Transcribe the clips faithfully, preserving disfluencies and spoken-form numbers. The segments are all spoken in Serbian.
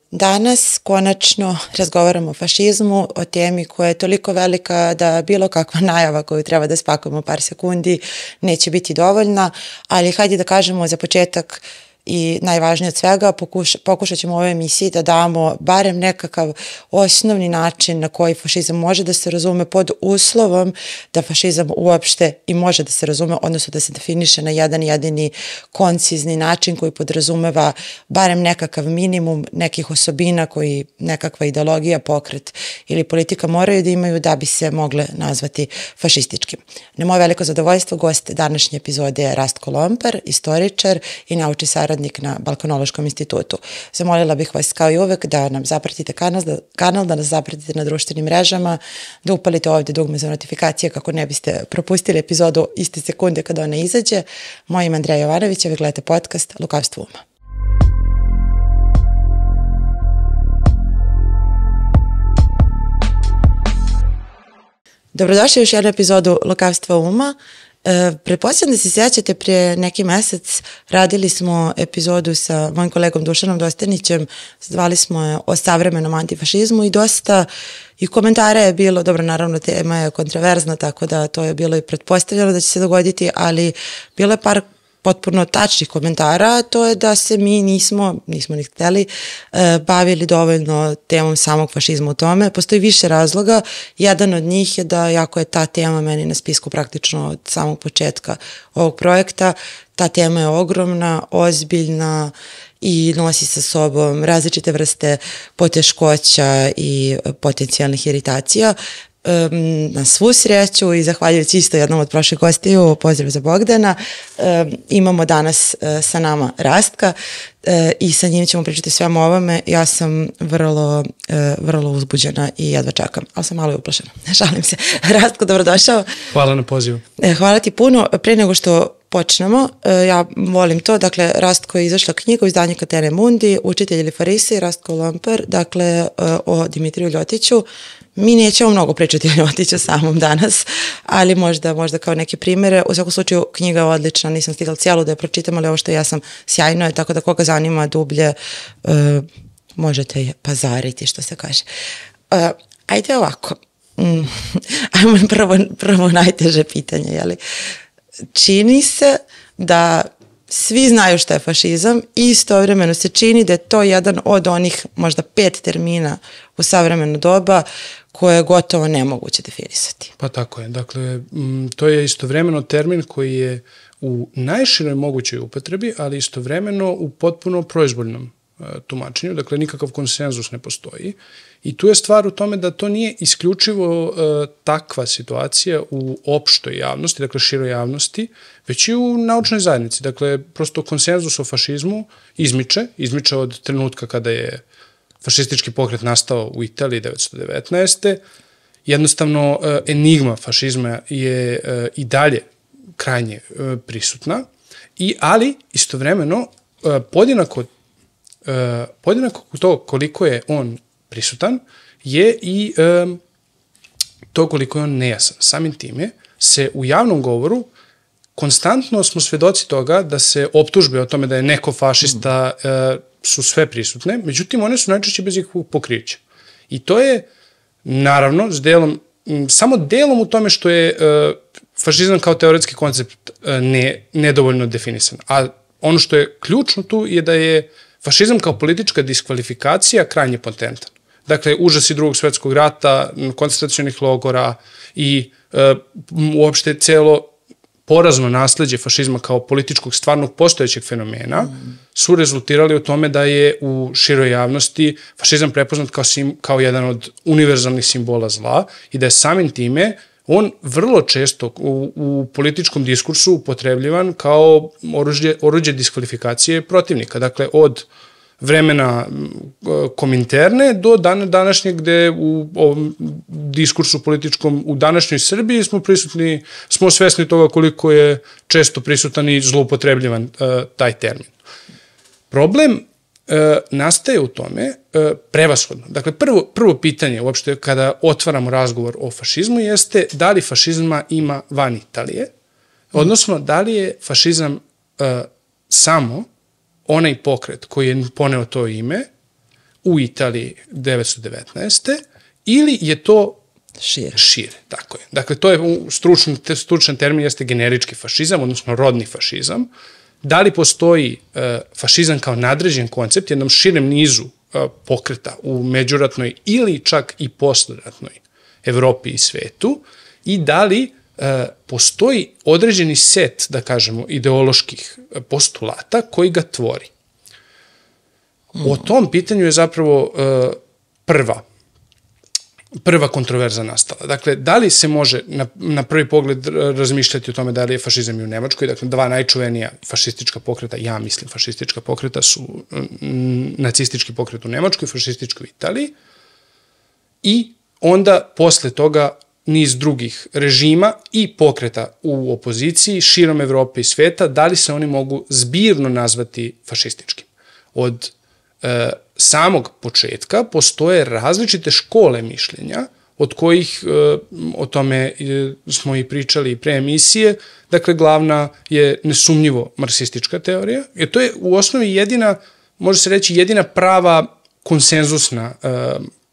Danas konačno razgovaramo o fašizmu, o temi koja je toliko velika da bilo kakva najava koju treba da spakujemo par sekundi neće biti dovoljna, ali hajde da kažemo za početak i najvažnije od svega, pokuš, pokušat ćemo u ovoj emisiji da damo barem nekakav osnovni način na koji fašizam može da se razume pod uslovom da fašizam uopšte i može da se razume, odnosno da se definiše na jedan jedini koncizni način koji podrazumeva barem nekakav minimum nekih osobina koji nekakva ideologija, pokret ili politika moraju da imaju da bi se mogle nazvati fašističkim. Na moje veliko zadovoljstvo gost današnje epizode je Rastko Lompar, istoričar i naučni saradnik na Balkanološkom institutu. Zamolila bih vas kao i uvek da nam zapratite kanal, da, kanal, da nas zapratite na društvenim mrežama, da upalite ovdje dugme za notifikacije kako ne biste propustili epizodu iste sekunde kada ona izađe. Moje ime Andreja Jovanović, a vi gledate podcast Lukavstvo uma. Dobrodošli u još jednu epizodu Lukavstva uma. E, pretpostavljam da se sjećate, prije neki mesec radili smo epizodu sa mojim kolegom Dušanom Dostanićem, zvali smo je o savremenom antifašizmu i dosta i komentara je bilo, dobro, naravno tema je kontroverzna, tako da to je bilo i pretpostavljeno da će se dogoditi, ali bilo je par potpuno tačnih komentara, to je da se mi nismo, nismo ni hteli, e, bavili dovoljno temom samog fašizma u tome. Postoji više razloga. Jedan od njih je da, jako je ta tema meni na spisku praktično od samog početka ovog projekta, ta tema je ogromna, ozbiljna i nosi sa sobom različite vrste poteškoća i potencijalnih iritacija. Um, na svu sreću i zahvaljujući isto jednom od prošlih gostiju, pozdrav za Bogdana, um, imamo danas uh, sa nama Rastka uh, i sa njim ćemo pričati svemu ovome. Ja sam vrlo, uh, vrlo uzbuđena i jedva čekam, ali sam malo i uplašena. Šalim se. Rastko, dobrodošao. Hvala na pozivu. Uh, hvala ti puno. Pre nego što počnemo, ja volim to, dakle, Rastko je izašla knjiga u izdanju Catena Mundi, Učitelj ili Farisej, Rastko Lompar, dakle, o Dimitriju Ljotiću. Mi nećemo mnogo pričati o Ljotiću samom danas, ali možda, možda kao neke primjere. U svakom slučaju, knjiga je odlična, nisam stigla cijelu da je pročitam, ali ovo što ja sam sjajno je, tako da koga zanima dublje, uh, možete je pazariti, što se kaže. Uh, ajde ovako, mm, ajmo prvo, prvo najteže pitanje, jeli? Čini se da svi znaju šta je fašizam i istovremeno se čini da je to jedan od onih možda pet termina u savremeno doba koje je gotovo nemoguće definisati. Pa tako je. Dakle, to je istovremeno termin koji je u najširoj mogućoj upotrebi, ali istovremeno u potpuno proizvoljnom tumačenju. Dakle, nikakav konsenzus ne postoji. I tu je stvar u tome da to nije isključivo uh, takva situacija u opštoj javnosti, dakle široj javnosti, već i u naučnoj zajednici. Dakle, prosto konsenzus o fašizmu izmiče, izmiče od trenutka kada je fašistički pokret nastao u Italiji devetsto devetnaeste. Jednostavno, uh, enigma fašizma je uh, i dalje krajnje uh, prisutna, i, ali istovremeno uh, podjednako, uh, podjednako to koliko je on prisutan je i um, to koliko je on nejasan. Samim time se u javnom govoru konstantno smo svedoci toga da se optužbe o tome da je neko fašista uh, su sve prisutne, međutim one su najčešće bez ikakvog pokrića. I to je naravno s delom, m, samo delom u tome što je uh, fašizam kao teoretski koncept uh, ne, nedovoljno definisan. A ono što je ključno tu je da je fašizam kao politička diskvalifikacija krajnje potentan. Dakle, užasi drugog svjetskog rata, koncentracionih logora i e, uopšte celo porazno nasleđe fašizma kao političkog stvarnog postojećeg fenomena mm. su rezultirali u tome da je u široj javnosti fašizam prepoznat kao, sim, kao jedan od univerzalnih simbola zla i da je samim time on vrlo često u, u političkom diskursu upotrebljivan kao oruđe, oruđe diskvalifikacije protivnika. Dakle, od vremena Kominterne do dana današnjeg, gde u ovom diskursu političkom u današnjoj Srbiji smo prisutni, smo svesni toga koliko je često prisutan i zloupotrebljivan uh, taj termin. Problem uh, nastaje u tome uh, prevashodno. Dakle, prvo, prvo pitanje uopšte kada otvaramo razgovor o fašizmu jeste da li fašizma ima van Italije, odnosno da li je fašizam uh, samo onaj pokret koji je poneo to ime u Italiji devetsto devetnaeste. ili je to šire. Šire, tako je. Dakle, to je stručan, stručan termin jeste generički fašizam, odnosno rodni fašizam. Da li postoji uh, fašizam kao nadređen koncept jednom širem nizu uh, pokreta u međuratnoj ili čak i posleratnoj Evropi i svetu i da li uh, postoji određeni set, da kažemo, ideoloških postulata koji ga tvori. Mm. O tom pitanju je zapravo uh, prva prva kontroverza nastala. Dakle, da li se može na, na prvi pogled razmišljati o tome da li je fašizam i u Nemačkoj, dakle, dva najčuvenija fašistička pokreta, ja mislim fašistička pokreta su m, nacistički pokret u Nemačkoj, fašistički u Italiji i onda posle toga niz drugih režima i pokreta u opoziciji širom Evrope i sveta, da li se oni mogu zbirno nazvati fašističkim. Od e, samog početka postoje različite škole mišljenja, od kojih e, o tome e, smo i pričali pre emisije. Dakle, glavna je nesumnjivo marksistička teorija, jer to je u osnovi jedina, može se reći, jedina prava konsenzusna e,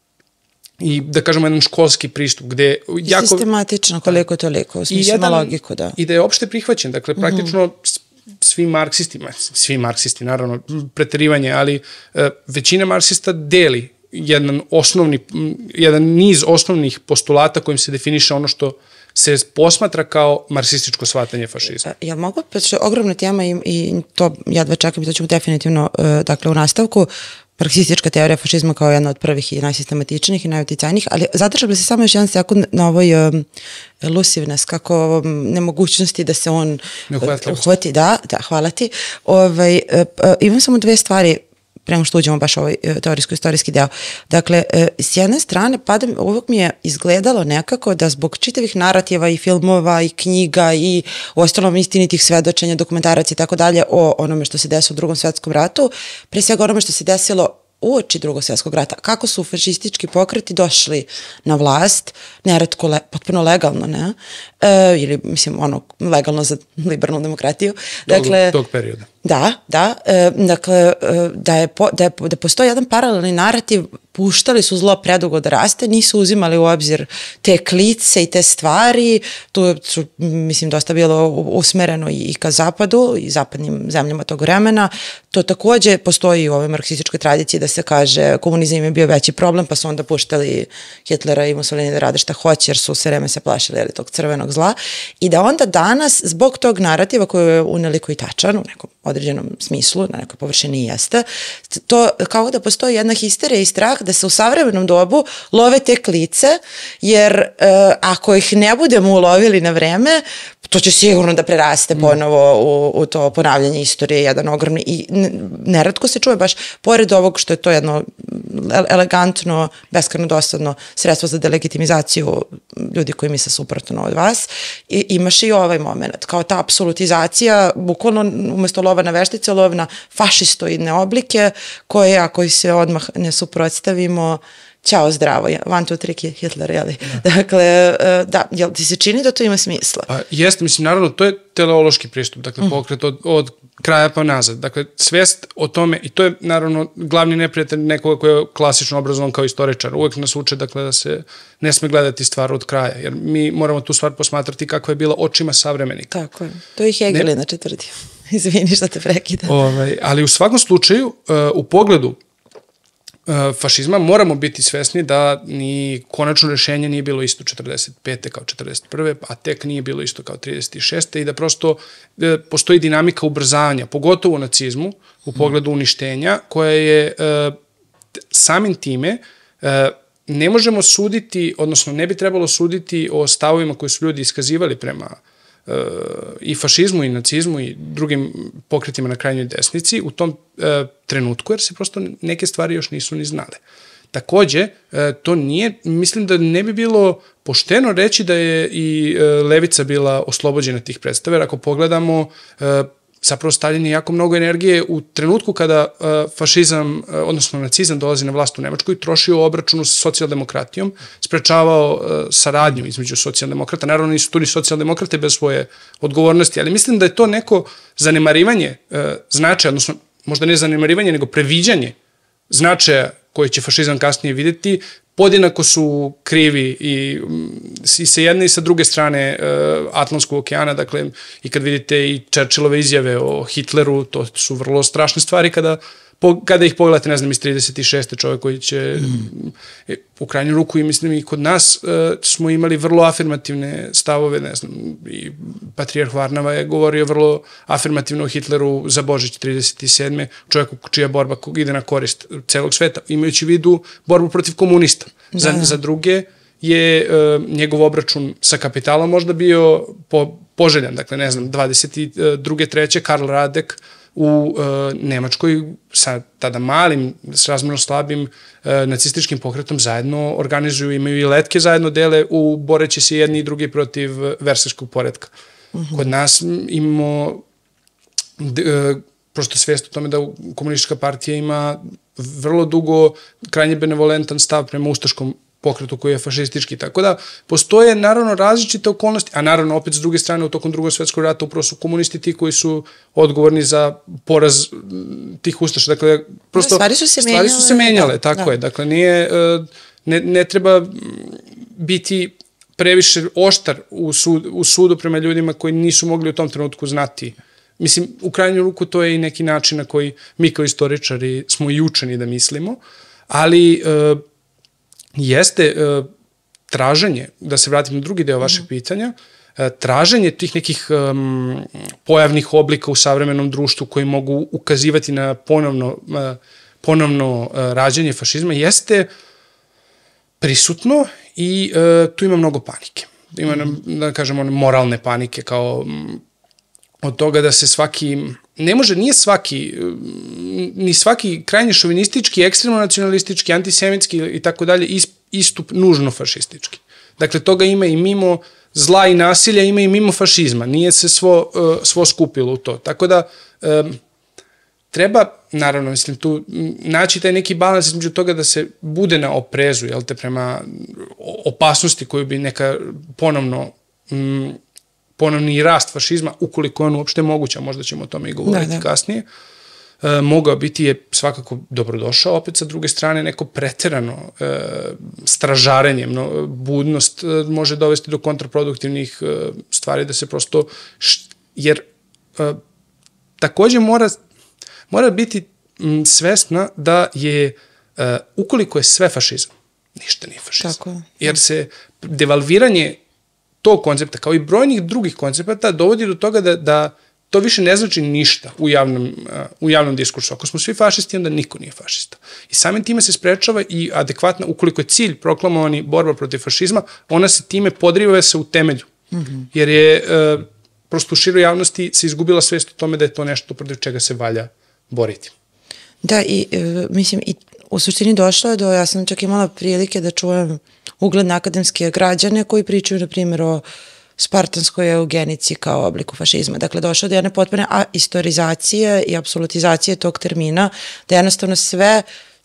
i, da kažemo, jedan školski pristup, gde jako... Sistematično, koliko toliko, u smislu na logiku, da. I da je opšte prihvaćen, dakle, praktično... Mm-hmm. Svi marksisti, svi marksisti, naravno, preterivanje, ali e, većina marksista deli jedan osnovni, jedan niz osnovnih postulata kojim se definiše ono što se posmatra kao marksističko shvatanje fašizma. Ja mogu, znači, ogromna tema i, i to jedva čekam i to ćemo definitivno, e, dakle, u nastavku, marksistička teorija fašizma kao jedna od prvih i najsistematičnijih i najuticajnijih, ali zadržao bi se samo još jedan sekund na ovoj um, elusiveness, kako um, nemogućnosti da se on uhvati. Da, da, hvala ti. Ovaj, uh, uh, imam samo dve stvari prema što uđemo baš u ovaj teorijsko-istorijski deo. Dakle, s jedne strane, pada, uvijek mi je izgledalo nekako da zbog čitavih narativa i filmova i knjiga i ostalom istinitih svedočenja, dokumentaraca i tako dalje o onome što se desilo u Drugom svetskom ratu, pre svega onome što se desilo uoči Drugog svjetskog rata, kako su fašistički pokreti došli na vlast, neretko le, potpuno legalno, ne? E, ili, mislim, ono, legalno za liberalnu demokratiju. Dakle, tog, tog perioda. Da, da. E, dakle, da, je po, da, je, da postoji jedan paralelni narativ, puštali su zlo predugo da raste, nisu uzimali u obzir te klice i te stvari, tu su, mislim, dosta bilo usmereno i ka zapadu i zapadnim zemljama tog vremena. To takođe postoji u ovoj marksističkoj tradiciji da se kaže komunizam je bio veći problem, pa su onda puštali Hitlera i Mussolini da rade šta hoće, jer su sve vreme se plašili jeli, tog crvenog zla. I da onda danas, zbog tog narativa koji je uneliko i tačan, u nekom određenom smislu, na nekoj površini i jeste, to kao da postoji jedna histerija i strah da se u savremenom dobu love te klice, jer e, ako ih ne budemo ulovili na vreme, to će sigurno da preraste ponovo u, u to ponavljanje istorije, jedan ogromni, i neretko se čuje baš, pored ovog što je to jedno elegantno, beskrajno dosadno sredstvo za delegitimizaciju ljudi koji misle suprotno od vas, i imaš i ovaj moment, kao ta apsolutizacija, bukvalno umesto lova na veštice, lov na fašistoidne oblike, koje ako se odmah ne suprotstavimo, ćao, zdravo, one, two, three, Hitler, jeli? Da. Dakle, da, jel ti se čini da to ima smisla? A, jeste, mislim, naravno, to je teleološki pristup, dakle, mm. pokret od, od kraja pa nazad. Dakle, svest o tome, i to je, naravno, glavni neprijatelj nekoga koji je klasično obrazovan kao istoričar. Uvek nas uče, dakle, da se ne sme gledati stvar od kraja, jer mi moramo tu stvar posmatrati kakva je bila očima savremenika. Tako je. To je Hegel inače tvrdio. Izvini što te prekida. Ovaj, ali u svakom slučaju, uh, u pogledu fašizma moramo biti svesni da ni konačno rešenje nije bilo isto četrdeset pete kao četrdeset prve, a tek nije bilo isto kao trideset šeste i da prosto e, postoji dinamika ubrzavanja, pogotovo u nacizmu, u pogledu uništenja, koja je e, samim time e, ne možemo suditi, odnosno ne bi trebalo suditi o stavovima koje su ljudi iskazivali prema i fašizmu i nacizmu i drugim pokretima na krajnjoj desnici u tom e, trenutku, jer se prosto neke stvari još nisu ni znale. Takođe, e, to nije, mislim da ne bi bilo pošteno reći da je i e, levica bila oslobođena tih predstava, jer ako pogledamo e, zapravo stavljanje jako mnogo energije u trenutku kada uh, fašizam, uh, odnosno nacizam dolazi na vlast u Nemačkoj, trošio obračunu sa socijaldemokratijom, sprečavao uh, saradnju između socijaldemokrata. Naravno nisu tu ni socijaldemokrate bez svoje odgovornosti, ali mislim da je to neko zanemarivanje uh, značaja, odnosno možda ne zanemarivanje, nego previđanje značaja koje će fašizam kasnije videti, podjednako su krivi i, i sa jedne i sa druge strane uh, Atlantskog okeana, dakle, i kad vidite i Churchillove izjave o Hitleru, to su vrlo strašne stvari kada, po, kada ih pogledate, ne znam, iz trideset šeste čovjek koji će mm. u krajnju ruku i mislim i kod nas uh, smo imali vrlo afirmativne stavove, ne znam, i Patrijarh Varnava je govorio vrlo afirmativno o Hitleru za Božić trideset sedme čovjeku čija borba ide na korist celog sveta, imajući u vidu borbu protiv komunista. Da. Za, za druge je uh, njegov obračun sa kapitalom možda bio po, poželjan, dakle, ne znam, dvadeset druge treće Karl Radek u uh, Nemačkoj sa tada malim, s razmjerno slabim uh, nacističkim pokretom zajedno organizuju, imaju i letke zajedno dele u boreći se jedni i drugi protiv versajskog poretka. Uh-huh. Kod nas imamo d, uh, prosto svijest o tome da komunistička partija ima vrlo dugo krajnje benevolentan stav prema ustaškom pokretu koji je fašistički, tako da postoje naravno različite okolnosti, a naravno opet s druge strane u tokom drugog svjetskog rata upravo su komunisti ti koji su odgovorni za poraz tih ustaša, dakle prosto stvari su se stvari menjale, su se menjale da, tako da. je, dakle nije, ne, ne treba biti previše oštar u, sud, u sudu prema ljudima koji nisu mogli u tom trenutku znati. Mislim, u krajnju ruku to je i neki način na koji mi kao istoričari smo i učeni da mislimo, ali uh, jeste uh, traženje, da se vratim na drugi deo vašeg mm-hmm. pitanja, uh, traženje tih nekih um, pojavnih oblika u savremenom društvu koji mogu ukazivati na ponovno, uh, ponovno uh, rađanje fašizma jeste prisutno i uh, tu ima mnogo panike. Ima, mm-hmm. da kažemo, moralne panike kao um, od toga da se svaki, ne može, nije svaki, ni svaki krajnje šovinistički, ekstremno nacionalistički, antisemitski i tako dalje istup nužno fašistički. Dakle, toga ima i mimo zla i nasilja, ima i mimo fašizma. Nije se svo, svo skupilo u to. Tako da, treba, naravno, mislim, tu naći taj neki balans između toga da se bude na oprezu, jel te, prema opasnosti koju bi neka ponovno ponovni rast fašizma, ukoliko je on uopšte moguća, možda ćemo o tome i govoriti da, da. kasnije, e, mogao biti je svakako dobrodošao, opet sa druge strane neko preterano e, stražarenje, no, budnost e, može dovesti do kontraproduktivnih e, stvari, da se prosto, š, jer e, takođe mora, mora biti m, svesna da je, e, ukoliko je sve fašizam, ništa nije fašizam. Tako. Jer se devalviranje tog koncepta, kao i brojnih drugih koncepata, dovodi do toga da, da to više ne znači ništa u javnom, u javnom diskursu. Ako smo svi fašisti, onda niko nije fašista. I samim time se sprečava i adekvatna, ukoliko je cilj proklamovani borba protiv fašizma, ona se time podriva se u temelju. Mm-hmm. Jer je e, prosto u široj javnosti se izgubila svest o tome da je to nešto protiv čega se valja boriti. Da, i e, mislim, i u suštini došlo je do, ja sam čak imala prilike da čujem ugledne akademske građane koji pričaju, na primjer, o spartanskoj eugenici kao obliku fašizma. Dakle, došlo do jedne potpune istorizacije i apsolutizacije tog termina, da jednostavno sve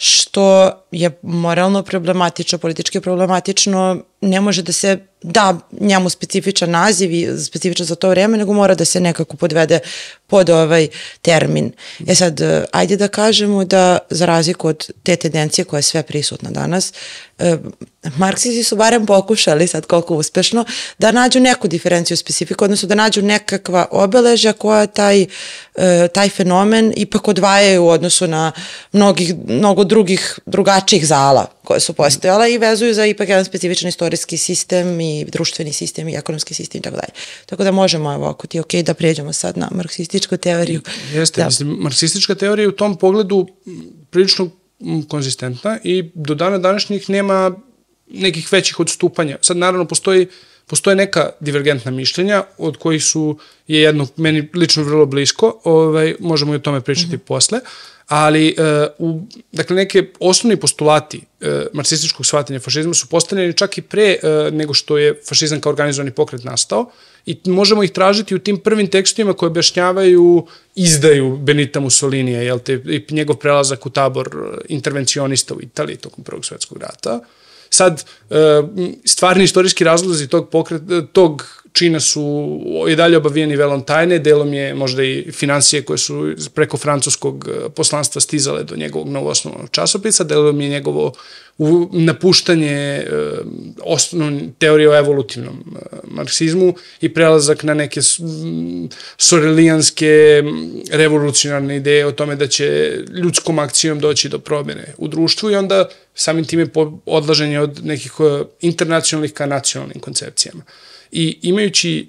što je moralno problematično, politički problematično, ne može da se da njemu specifičan naziv i specifičan za to vreme, nego mora da se nekako podvede pod ovaj termin. E sad, ajde da kažemo da za razliku od te tendencije koja je sve prisutna danas, eh, marksisti su barem pokušali, sad koliko uspešno, da nađu neku diferenciju specifiku, odnosno da nađu nekakva obeležja koja taj, eh, taj fenomen ipak odvajaju u odnosu na mnogih, mnogo drugih, drugačijih zala koje su postojala i vezuju za ipak jedan specifičan istorijski sistem i društveni sistem i ekonomski sistem i tako dalje. Tako da možemo, evo, ako ti je okej, da pređemo sad na marksističku teoriju. Jeste, da. Mislim, marksistička teorija je u tom pogledu prilično konzistentna i do dana današnjih nema nekih većih odstupanja. Sad, naravno, postoji Postoje neka divergentna mišljenja, od kojih su je jedno meni lično vrlo blisko, ovaj, možemo i o tome pričati mm-hmm. posle, ali uh, u, dakle, neke osnovni postulati uh, marksističkog shvatanja fašizma su postavljeni čak i pre uh, nego što je fašizam kao organizovani pokret nastao i možemo ih tražiti u tim prvim tekstovima koji objašnjavaju izdaju Benita Mussolinija, jel te, i njegov prelazak u tabor intervencionista u Italiji tokom Prvog svjetskog rata. sad, stvarni istorijski razlozi tog, pokret, tog čina su i dalje obavijeni velom tajne, delom je možda i financije koje su preko francuskog poslanstva stizale do njegovog novoosnovanog časopisa, delom je njegovo napuštanje osnovne teorije o evolutivnom marksizmu i prelazak na neke sorelijanske revolucionarne ideje o tome da će ljudskom akcijom doći do promjene u društvu i onda samim time odlaženje od nekih internacionalnih ka nacionalnim koncepcijama. I imajući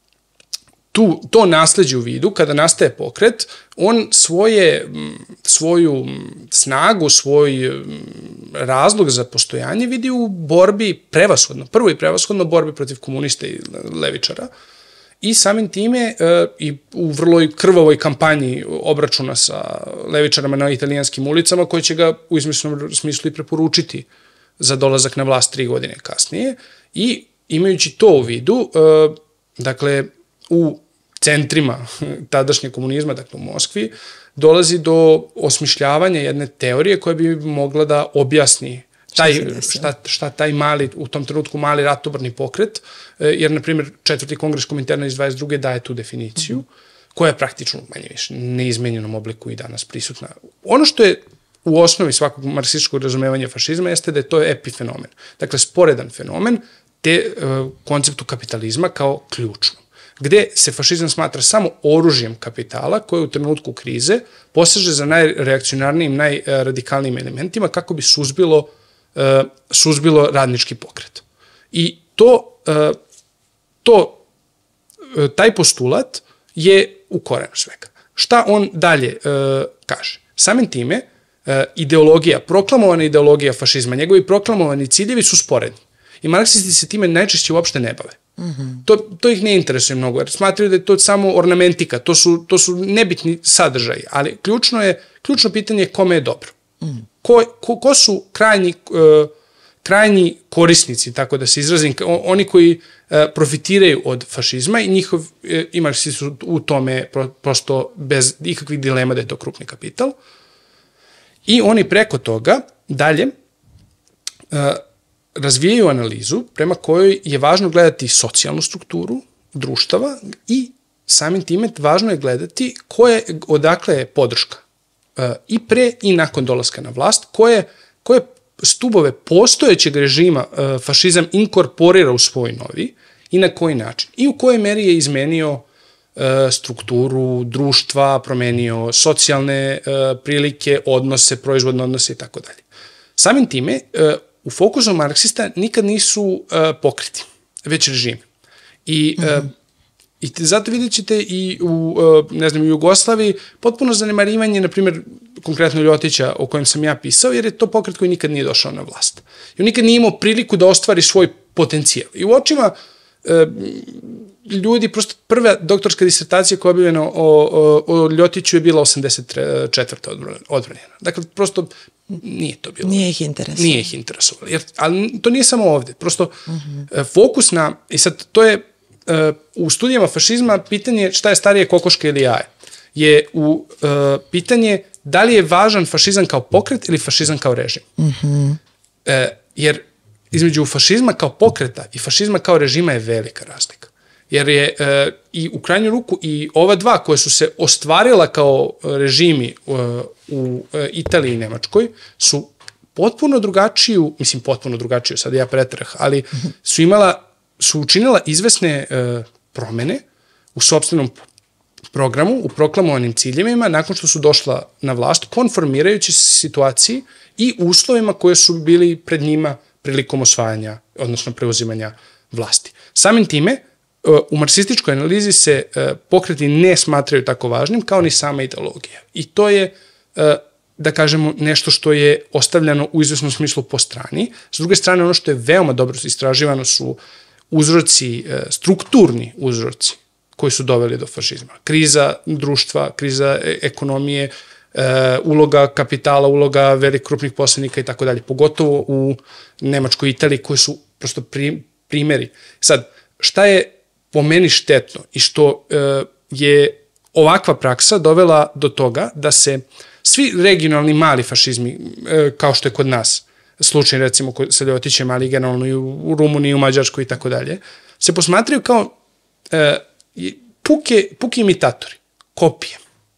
tu, to nasleđe u vidu, kada nastaje pokret, on svoje, svoju snagu, svoj razlog za postojanje vidi u borbi prevashodno, prvo i prevashodno borbi protiv komunista i levičara i samim time i u vrlo krvavoj kampanji obračuna sa levičarama na italijanskim ulicama koji će ga u izmišljenom smislu i preporučiti za dolazak na vlast tri godine kasnije i imajući to u vidu, dakle, u centrima tadašnje komunizma, dakle u Moskvi, dolazi do osmišljavanja jedne teorije koja bi mogla da objasni taj, šta, šta taj mali, u tom trenutku mali ratoborni pokret, jer, na primjer, četvrti kongres Kominterna iz dvadeset druge daje tu definiciju, mm -hmm. koja je praktično manje više neizmenjenom obliku i danas prisutna. Ono što je u osnovi svakog marksističkog razumevanja fašizma jeste da je to epifenomen. Dakle, sporedan fenomen te uh, konceptu kapitalizma kao ključnom, gde se fašizam smatra samo oružjem kapitala koje u trenutku krize poseže za najreakcionarnijim, najradikalnijim elementima kako bi suzbilo, uh, suzbilo radnički pokret. I to, uh, to uh, taj postulat je u korenu svega. Šta on dalje uh, kaže? Samim time, uh, ideologija, proklamovana ideologija fašizma, njegovi proklamovani ciljevi su sporedni. I marksisti se time najčešće uopšte ne bave. Mm -hmm. to, to ih ne interesuje mnogo, jer smatraju da je to samo ornamentika, to su, to su nebitni sadržaji, ali ključno je, ključno pitanje je kome je dobro. Mm. Ko, ko, ko su krajnji, uh, krajnji korisnici, tako da se izrazim, oni koji uh, profitiraju od fašizma i njihov, uh, i marksisti su u tome pro, prosto bez ikakvih dilema da je to krupni kapital. I oni preko toga dalje uh, razvijaju analizu prema kojoj je važno gledati socijalnu strukturu društava i samim time važno je gledati koje, odakle je podrška i pre i nakon dolaska na vlast, koje, koje stubove postojećeg režima fašizam inkorporira u svoj novi i na koji način. I u kojoj meri je izmenio strukturu društva, promenio socijalne prilike, odnose, proizvodne odnose i tako dalje. Samim time, u fokusu marksista nikad nisu uh, pokreti, već režimi. I, mm -hmm. uh, i zato vidjet ćete i u, uh, ne znam, u Jugoslaviji potpuno zanemarivanje, na primjer, konkretno Ljotića, o kojem sam ja pisao, jer je to pokret koji nikad nije došao na vlast. I on nikad nije imao priliku da ostvari svoj potencijal. I u očima uh, ljudi, prosto prva doktorska disertacija koja je objavljena o, o, o Ljotiću je bila osamdeset četvrte odbranjena. Dakle, prosto nije to bilo. Nije ih interesovalo. Nije ih interesovalo. Jer, ali to nije samo ovde. Prosto uh -huh. fokus na, i sad to je uh, u studijama fašizma pitanje šta je starije, kokoška ili jaje. Je u uh, pitanje da li je važan fašizam kao pokret ili fašizam kao režim. Uh -huh. uh, jer između fašizma kao pokreta i fašizma kao režima je velika razlika. Jer je uh, i u krajnju ruku i ova dva koje su se ostvarila kao režimi uh, u uh, Italiji i Nemačkoj su potpuno drugačiju, mislim potpuno drugačiju, sad ja pretrah, ali su imala, su učinila izvesne uh, promene u sopstvenom programu, u proklamovanim ciljevima, nakon što su došla na vlast, konformirajući se situaciji i uslovima koje su bili pred njima prilikom osvajanja, odnosno preuzimanja vlasti. Samim time, u marksističkoj analizi se pokreti ne smatraju tako važnim kao ni sama ideologija. I to je, da kažemo, nešto što je ostavljano u izvesnom smislu po strani. S druge strane, ono što je veoma dobro istraživano su uzroci, strukturni uzroci koji su doveli do fašizma. Kriza društva, kriza ekonomije, uloga kapitala, uloga velikih krupnih posrednika i tako dalje. Pogotovo u Nemačkoj i Italiji koji su prosto primeri. Sad, šta je po meni štetno i što e, je ovakva praksa dovela do toga da se svi regionalni mali fašizmi, e, kao što je kod nas, slučaj recimo sa Ljotićem, ali generalno i u Rumuniji, u Mađarskoj i tako dalje, se posmatraju kao e, puke, puki imitatori, kopije.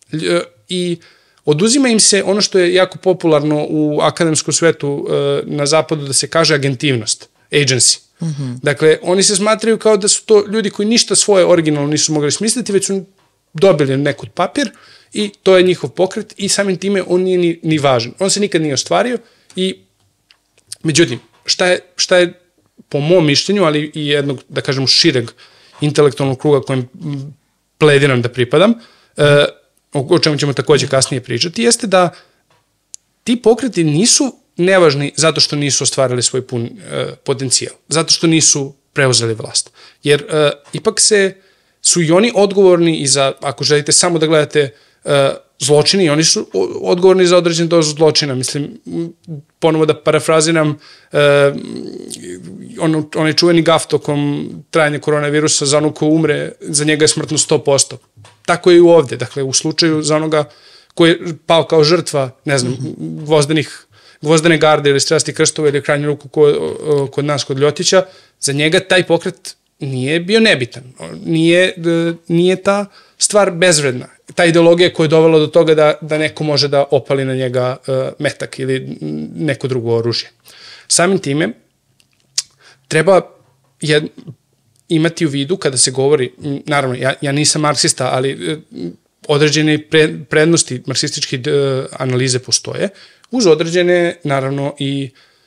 I oduzima im se ono što je jako popularno u akademskom svetu e, na zapadu da se kaže agentivnost, agency. Mm-hmm. Dakle, oni se smatraju kao da su to ljudi koji ništa svoje originalno nisu mogli smisliti, već su dobili nekud papir i to je njihov pokret i samim time on nije ni, ni važan. On se nikad nije ostvario i međutim, šta je, šta je po mom mišljenju, ali i jednog, da kažemo, šireg intelektualnog kruga kojem plediram da pripadam, e, o čemu ćemo takođe kasnije pričati, jeste da ti pokreti nisu nevažni zato što nisu ostvarili svoj pun e, potencijal, zato što nisu preuzeli vlast. Jer e, ipak se, su i oni odgovorni i za, ako želite samo da gledate e, zločini, oni su odgovorni za određen dozu zločina. Mislim, ponovo da parafraziram e, on, onaj čuveni gaf tokom trajanja koronavirusa, za ono ko umre, za njega je smrtno sto posto. Tako je i ovde. Dakle, u slučaju za onoga koji je pao kao žrtva, ne znam, gvozdenih, gvozdene garde ili strasti krstova ili krajnju ruku kod, kod nas, kod Ljotića, za njega taj pokret nije bio nebitan. Nije, nije ta stvar bezvredna. Ta ideologija koja je dovela do toga da, da neko može da opali na njega uh, metak ili neko drugo oružje. Samim time, treba jed, imati u vidu kada se govori, naravno, ja, ja nisam marksista, ali uh, određene pre, prednosti marksističke uh, analize postoje, uz određene, naravno, i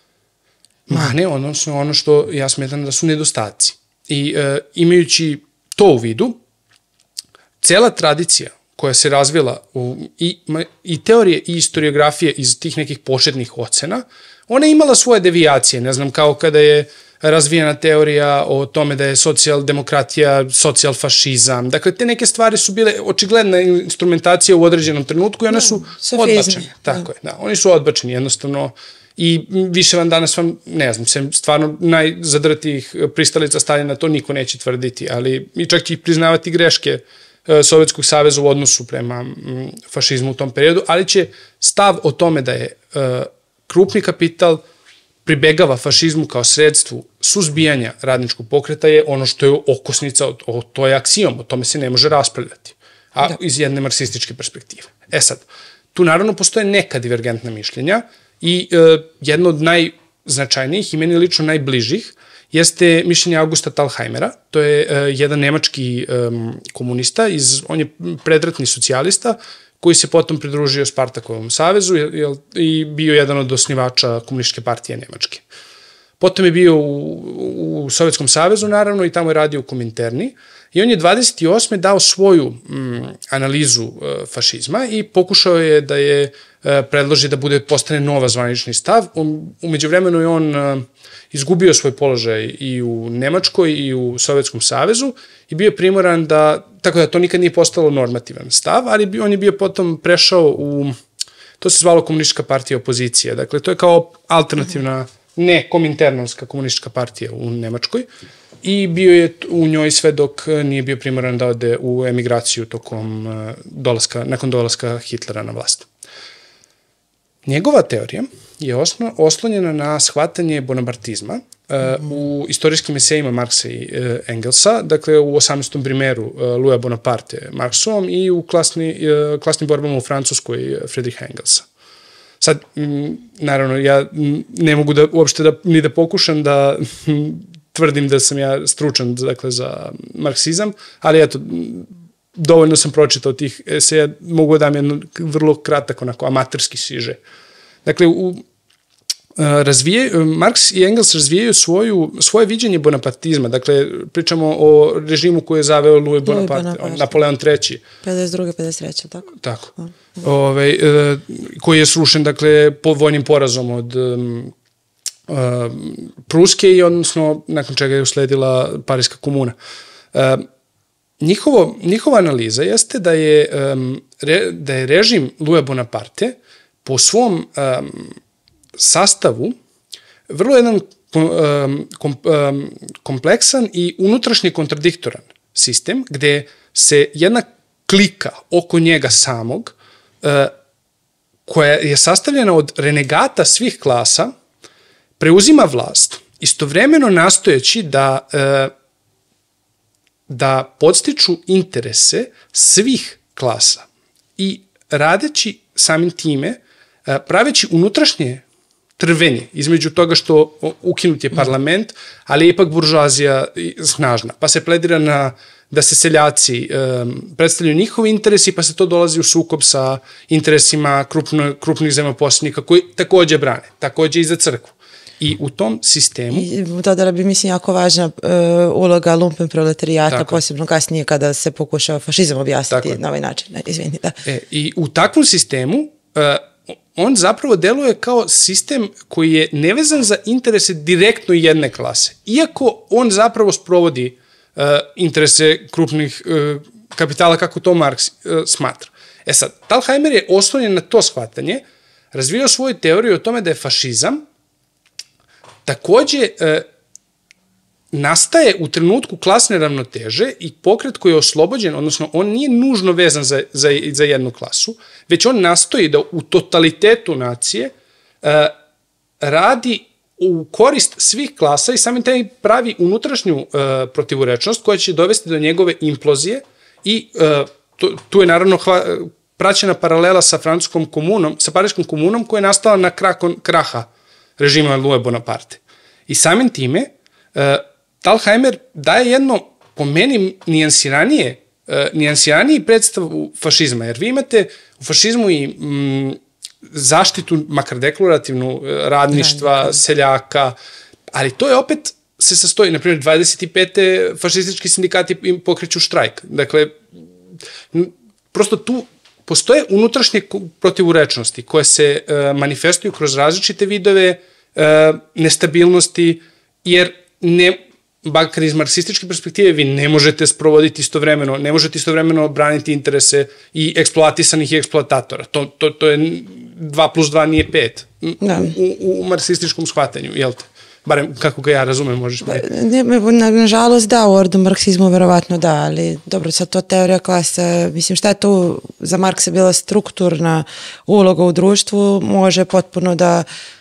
mane, odnosno ono što ja smetram da su nedostaci. I uh, imajući to u vidu, cela tradicija koja se razvila u, i, i teorije i historiografije iz tih nekih početnih ocena, ona je imala svoje devijacije, ne znam, kao kada je razvijena teorija o tome da je socijaldemokratija, socijalfašizam. Dakle, te neke stvari su bile očigledna instrumentacija u određenom trenutku i one su no, odbačene. Tako je, da, oni su odbačeni jednostavno i više vam danas vam, ne znam, sem stvarno najzadrtijih pristalica Staljina to niko neće tvrditi, ali i čak će i priznavati greške Sovjetskog saveza u odnosu prema fašizmu u tom periodu, ali će stav o tome da je krupni kapital pribegava fašizmu kao sredstvu suzbijanja radničkog pokreta je ono što je okosnica, o, to je aksijom, o tome se ne može raspravljati, a da. Iz jedne marksističke perspektive. E sad, tu naravno postoje neka divergentna mišljenja i e, jedno od najznačajnijih i meni lično najbližih jeste mišljenje Augusta Thalheimera, to je uh, jedan nemački um, komunista, iz, on je predratni socijalista, koji se potom pridružio Spartakovom savezu jel, i bio jedan od osnivača komunističke partije Nemačke. Potom je bio u, u Sovjetskom savezu, naravno, i tamo je radio u Kominterni, i on je dvadeset osme dao svoju mm, analizu uh, fašizma i pokušao je da je uh, predloži da bude postane nova zvanični stav. Um, umeđu vremenu je on uh, izgubio svoj položaj i u Nemačkoj i u Sovjetskom savezu i bio primoran da, tako da to nikad nije postalo normativan stav, ali on je bio potom prešao u, to se zvalo komunistička partija opozicije, dakle to je kao alternativna, ne kominternovska komunistička partija u Nemačkoj i bio je u njoj sve dok nije bio primoran da ode u emigraciju tokom dolaska, nakon dolaska Hitlera na vlast. Njegova teorija je osno, oslonjena na shvatanje bonapartizma uh, mm. u istorijskim esejima Marksa i uh, Engelsa, dakle u osamnaestom primeru uh, Louisa Bonaparte Marksovom i u klasni, uh, klasnim borbama u Francuskoj Friedricha Engelsa. Sad, m, naravno, ja ne mogu da, uopšte da, ni da pokušam da tvrdim da sam ja stručan dakle, za marksizam, ali eto, dovoljno sam pročitao tih eseja, mogu da dam jedno vrlo kratak, onako, amaterski siže. Dakle, u, razvije, Marks i Engels razvijaju svoju, svoje viđenje bonapartizma, dakle, pričamo o režimu koji je zaveo Louis Bonaparte, Bonaparte. Napoleon treći. pedeset druge pedeset treće tako? Tako. Mm. Ove, koji je srušen, dakle, po vojnim porazom od um, uh, Pruske i odnosno nakon čega je usledila Pariska komuna. Uh, Njihovo, njihova analiza jeste da je, um, re, da je režim Louisa Bonaparte po svom um, sastavu vrlo jedan um, kom, um, kompleksan i unutrašnje kontradiktoran sistem gde se jedna klika oko njega samog uh, koja je sastavljena od renegata svih klasa preuzima vlast, istovremeno nastojeći da, da podstiču interese svih klasa i radeći samim time, praveći unutrašnje trvenje između toga što ukinut je parlament, ali je ipak buržoazija snažna, pa se pledira na da se seljaci um, predstavljaju njihovi interesi, pa se to dolazi u sukob sa interesima krupno, krupnih zemljoposednika koji takođe brane, takođe i za crkvu. I u tom sistemu... I dodala bi, mislim, jako važna uh, uloga lumpen proletarijata, tako, posebno kasnije kada se pokušava fašizam objasniti tako na ovaj način. Ne, izvini, da. E, I u takvom sistemu uh, on zapravo deluje kao sistem koji je nevezan za interese direktno jedne klase. Iako on zapravo sprovodi uh, interese krupnih uh, kapitala, kako to Marks uh, smatra. E sad, Thalheimer je oslonjen na to shvatanje, razvijao svoju teoriju o tome da je fašizam takođe e, nastaje u trenutku klasne ravnoteže i pokret koji je oslobođen, odnosno on nije nužno vezan za, za, za jednu klasu, već on nastoji da u totalitetu nacije e, radi u korist svih klasa i samim taj pravi unutrašnju e, protivurečnost koja će dovesti do njegove implozije i e, to, tu je naravno hva, praćena paralela sa francuskom komunom, sa pariškom komunom koja je nastala na krakon, kraha režima Louis Bonaparte. I samim time, uh, Thalheimer daje jedno, po meni, nijansiranije, uh, nijansiraniji predstavu fašizma, jer vi imate u fašizmu i mm, zaštitu, makar deklarativnu, radništva, Radnika. seljaka, ali to je opet se sastoji, na primjer, dvadeset i pete fašistički sindikati pokreću štrajk. Dakle, prosto tu postoje unutrašnje protivurečnosti koje se uh, manifestuju kroz različite vidove uh, nestabilnosti, jer ne, bakar iz marksističke perspektive vi ne možete sprovoditi istovremeno, ne možete istovremeno braniti interese i eksploatisanih i eksploatatora. To, to, to je dva plus dva nije pet da. u, u, u marksističkom shvatanju, jel te? Barem kako ga ja razumem, možeš mi na, nažalost da, u ordu marksizmu verovatno da, ali dobro, sad to teorija klasa, mislim šta je to za Marksa bila strukturna uloga u društvu, može potpuno da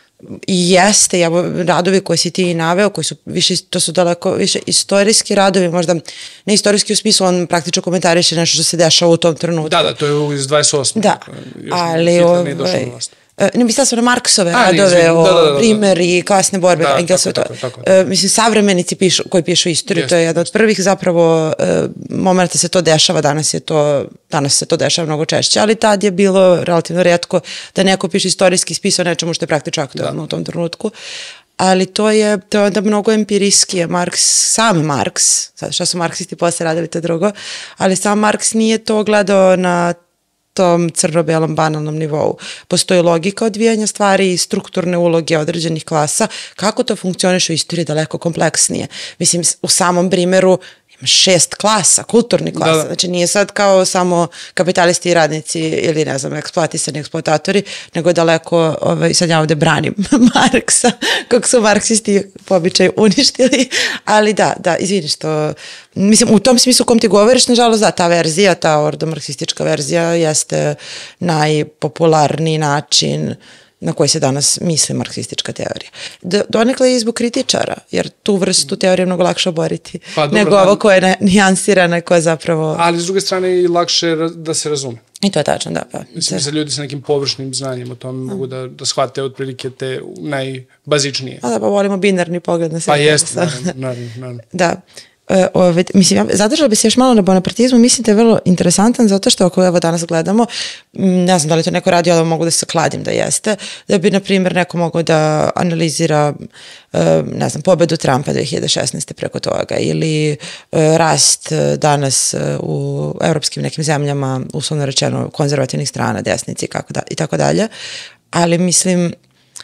i jeste, ja, radovi koje si ti naveo, koji su više, to su daleko više istorijski radovi, možda ne istorijski u smislu, on praktično komentariše nešto što se dešava u tom trenutku. Da, da, to je iz dvadeset osme Da, ali ovaj, ne mislila sam na Marksove A, radove ne, o da, da, da, primer i klasne borbe da, Engelsove. Tako, tako, tako. Uh, mislim, savremenici pišu, koji pišu istoriju, to je jedan od prvih zapravo uh, momenta se to dešava, danas je to, danas se to dešava mnogo češće, ali tad je bilo relativno retko da neko piše istorijski spis o nečemu što je praktično aktualno da. u tom trenutku. Ali to je, to je onda mnogo empiriskije. Marks, sam Marks, sad šta su marksisti posle radili, to je drugo, ali sam Marks nije to gledao na tom crno-belom banalnom nivou. Postoji logika odvijanja stvari i strukturne uloge određenih klasa. Kako to funkcioniše u istoriji daleko kompleksnije. Mislim, u samom primeru ima šest klasa, kulturnih klasa. Da, da. Znači nije sad kao samo kapitalisti i radnici ili ne znam, eksploatisani eksploatatori, nego je daleko, ovaj, sad ja ovde branim Marksa, kako su marksisti po običaju uništili, ali da, da, izvini što, mislim, u tom smislu kom ti govoriš, nažalost, da, ta verzija, ta ordo-marksistička verzija jeste najpopularniji način na koji se danas misli marksistička teorija. Donekle i zbog kritičara, jer tu vrstu teorije je mnogo lakše oboriti pa, dobro, nego ovo koje je nijansirana, koje je zapravo... Ali s druge strane i lakše da se razume. I to je tačno, da. Pa. Mislim, za ljudi sa nekim površnim znanjem o tome mogu da, da shvate otprilike te najbazičnije. A da, pa volimo binarni pogled na sve. Pa jeste, naravno, naravno, naravno. Da. Uh, ove, mislim, ja zadržala bi se još malo na bonapartizmu, mislim da je vrlo interesantan zato što ako evo danas gledamo, ne znam da li to neko radi, ali mogu da se kladim da jeste, da bi na primjer neko mogao da analizira uh, ne znam, pobedu Trumpa dve hiljade šesnaeste preko toga ili uh, rast uh, danas uh, u evropskim nekim zemljama, uslovno rečeno konzervativnih strana, desnici i, kako da, i tako dalje, ali mislim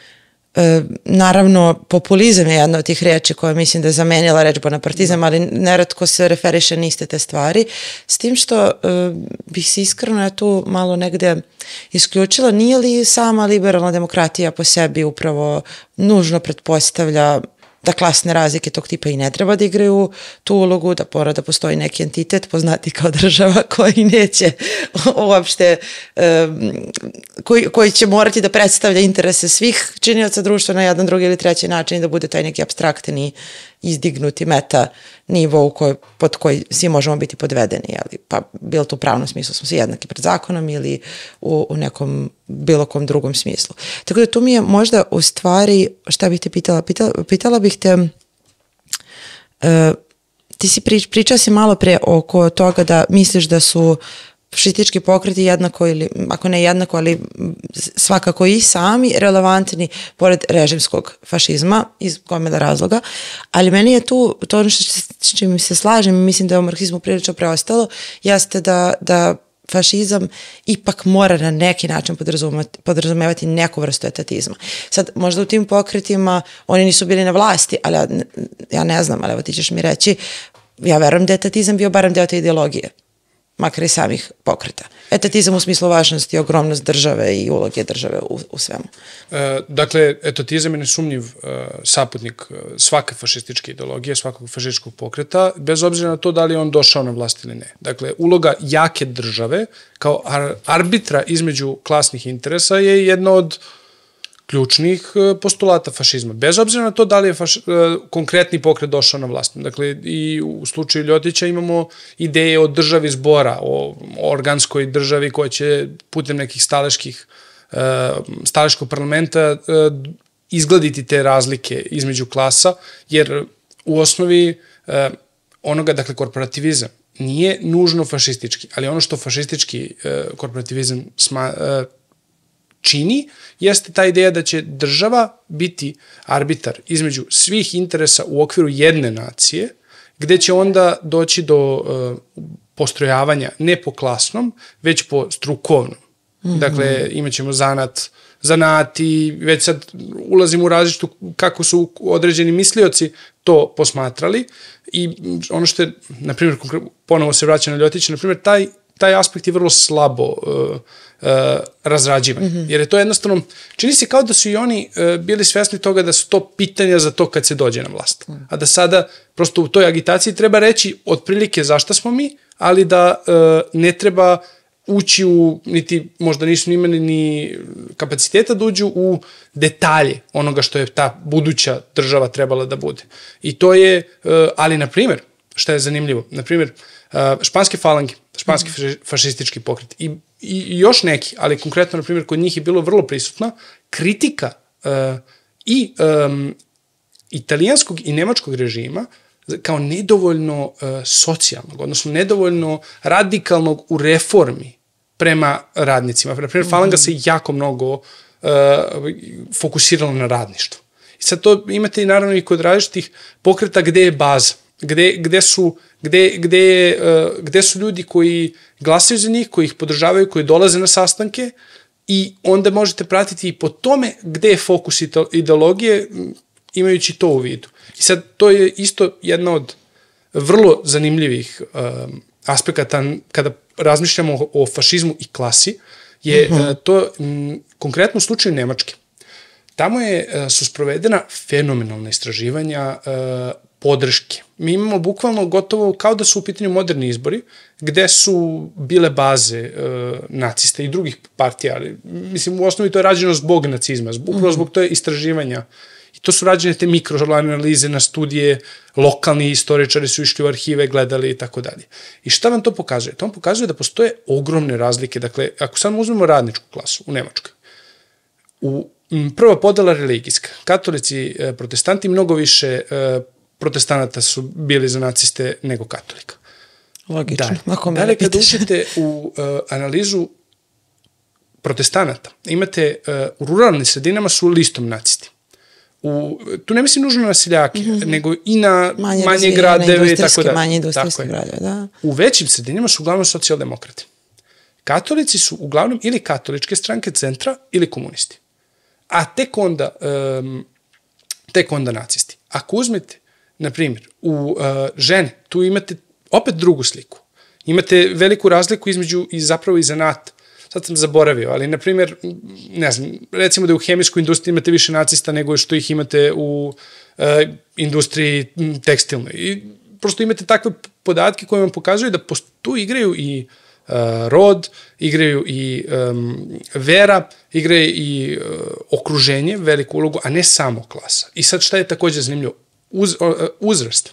E, naravno, populizam je jedna od tih reči koja mislim da je zamenila reč bonapartizam, ali neretko se referiše na iste te stvari, s tim što e, bih se iskreno ja tu malo negde isključila, nije li sama liberalna demokratija po sebi upravo nužno pretpostavlja da klasne razlike tog tipa i ne treba da igraju tu ulogu, da mora da postoji neki entitet poznati kao država koji neće uopšte, um, koji, koji će morati da predstavlja interese svih činioca društva na jedan, drugi ili treći način i da bude taj neki apstraktni, izdignuti meta nivo u koj, pod koji svi možemo biti podvedeni, ali, pa bilo to u pravnom smislu smo svi jednaki pred zakonom ili u, u nekom bilo kom drugom smislu. Tako da tu mi je možda u stvari, šta bih te pitala, pitala, pitala bih te, uh, ti si prič, pričao si malo pre oko toga da misliš da su fašistički pokreti jednako ili, ako ne jednako, ali svakako i sami relevantni pored režimskog fašizma iz gomila razloga, ali meni je tu, to ono što s čim se slažem i mislim da je u marksizmu prilično preostalo, jeste da, da fašizam ipak mora na neki način podrazumevati neku vrstu etatizma. Sad, možda u tim pokretima oni nisu bili na vlasti, ali ja, ja ne znam, ali evo ti ćeš mi reći, ja verujem da je etatizam bio barem deo te ideologije, makar i samih pokreta. Etatizam u smislu važnosti, ogromnost države i uloge države u, u svemu. E, dakle, etatizam je nesumnjiv e, saputnik svake fašističke ideologije, svakog fašističkog pokreta, bez obzira na to da li je on došao na vlast ili ne. Dakle, uloga jake države kao ar arbitra između klasnih interesa je jedna od ključnih postulata fašizma. Bez obzira na to da li je faš, konkretni pokret došao na vlast. Dakle, i u slučaju Ljotića imamo ideje o državi zbora, o organskoj državi koja će putem nekih staleških, staleškog parlamenta izgladiti te razlike između klasa, jer u osnovi onoga, dakle, korporativizam nije nužno fašistički, ali ono što fašistički korporativizam sma, čini, jeste ta ideja da će država biti arbitar između svih interesa u okviru jedne nacije, gde će onda doći do uh, postrojavanja ne po klasnom, već po strukovnom. Mm-hmm. Dakle, imat ćemo zanat, zanati, već sad ulazimo u različitu kako su određeni mislioci to posmatrali i ono što je, na primjer, ponovo se vraća na Ljotića, na primjer, taj taj aspekt je vrlo slabo uh, uh, razrađivan. Mm-hmm. Jer je to jednostavno, čini se kao da su i oni uh, bili svesni toga da su to pitanja za to kad se dođe na vlast. Mm. A da sada prosto u toj agitaciji treba reći otprilike zašta smo mi, ali da uh, ne treba ući u, niti možda nisu imali ni kapaciteta da uđu u detalje onoga što je ta buduća država trebala da bude. I to je, uh, ali na primjer, šta je zanimljivo, na primjer, uh, španske falange, španski fašistički pokret i, i još neki, ali konkretno, na primjer, kod njih je bilo vrlo prisutna kritika uh, i um, italijanskog i nemačkog režima kao nedovoljno uh, socijalnog, odnosno nedovoljno radikalnog u reformi prema radnicima. Na primjer, falanga se jako mnogo uh, fokusirala na radništvo. I sad to imate i naravno i kod različitih pokreta gde je baza, gde, gde su Gde, gde, gde su ljudi koji glasaju za njih, koji ih podržavaju, koji dolaze na sastanke i onda možete pratiti i po tome gde je fokus ideologije imajući to u vidu. I sad to je isto jedna od vrlo zanimljivih um, aspekata kada razmišljamo o, o fašizmu i klasi, je uh-huh. to m, konkretno u slučaju Nemačke. Tamo je, su sprovedena fenomenalna istraživanja uh, podrške. Mi imamo bukvalno gotovo kao da su u pitanju moderni izbori, gde su bile baze e, nacista i drugih partija, ali mislim u osnovi to je rađeno zbog nacizma, upravo zbog to je istraživanja. I to su rađene te mikroanalize na studije, lokalni istoričari su išli u arhive, gledali i tako dalje. I šta vam to pokazuje? To vam pokazuje da postoje ogromne razlike. Dakle, ako sad uzmemo radničku klasu u Nemačkoj, u prva podela religijska, katolici, protestanti mnogo više protestanata su bili za naciste nego katolika. Logično. Dalje, dalje kada uđete u uh, analizu protestanata, imate uh, u ruralnim sredinama su listom nacisti. U, tu ne mislim nužno na seljake, mm-hmm. nego i na manje, manje gradeve i tako da. Manje industrijske gradeve, da. U većim sredinama su uglavnom socijaldemokrati. Katolici su uglavnom ili katoličke stranke centra ili komunisti. A tek onda, um, tek onda nacisti. Ako uzmete, na primjer, u uh, žene, tu imate opet drugu sliku. Imate veliku razliku između i zapravo i zanata. sad sam zaboravio, ali na primjer, ne znam, recimo da u hemijskoj industriji imate više nacista nego što ih imate u uh, industriji tekstilnoj. I prosto imate takve podatke koje vam pokazuju da tu igraju i uh, rod, igraju i um, vera, igraju i uh, okruženje, veliku ulogu, a ne samo klasa. I sad šta je također zanimljivo? Uz, uh, uzrast.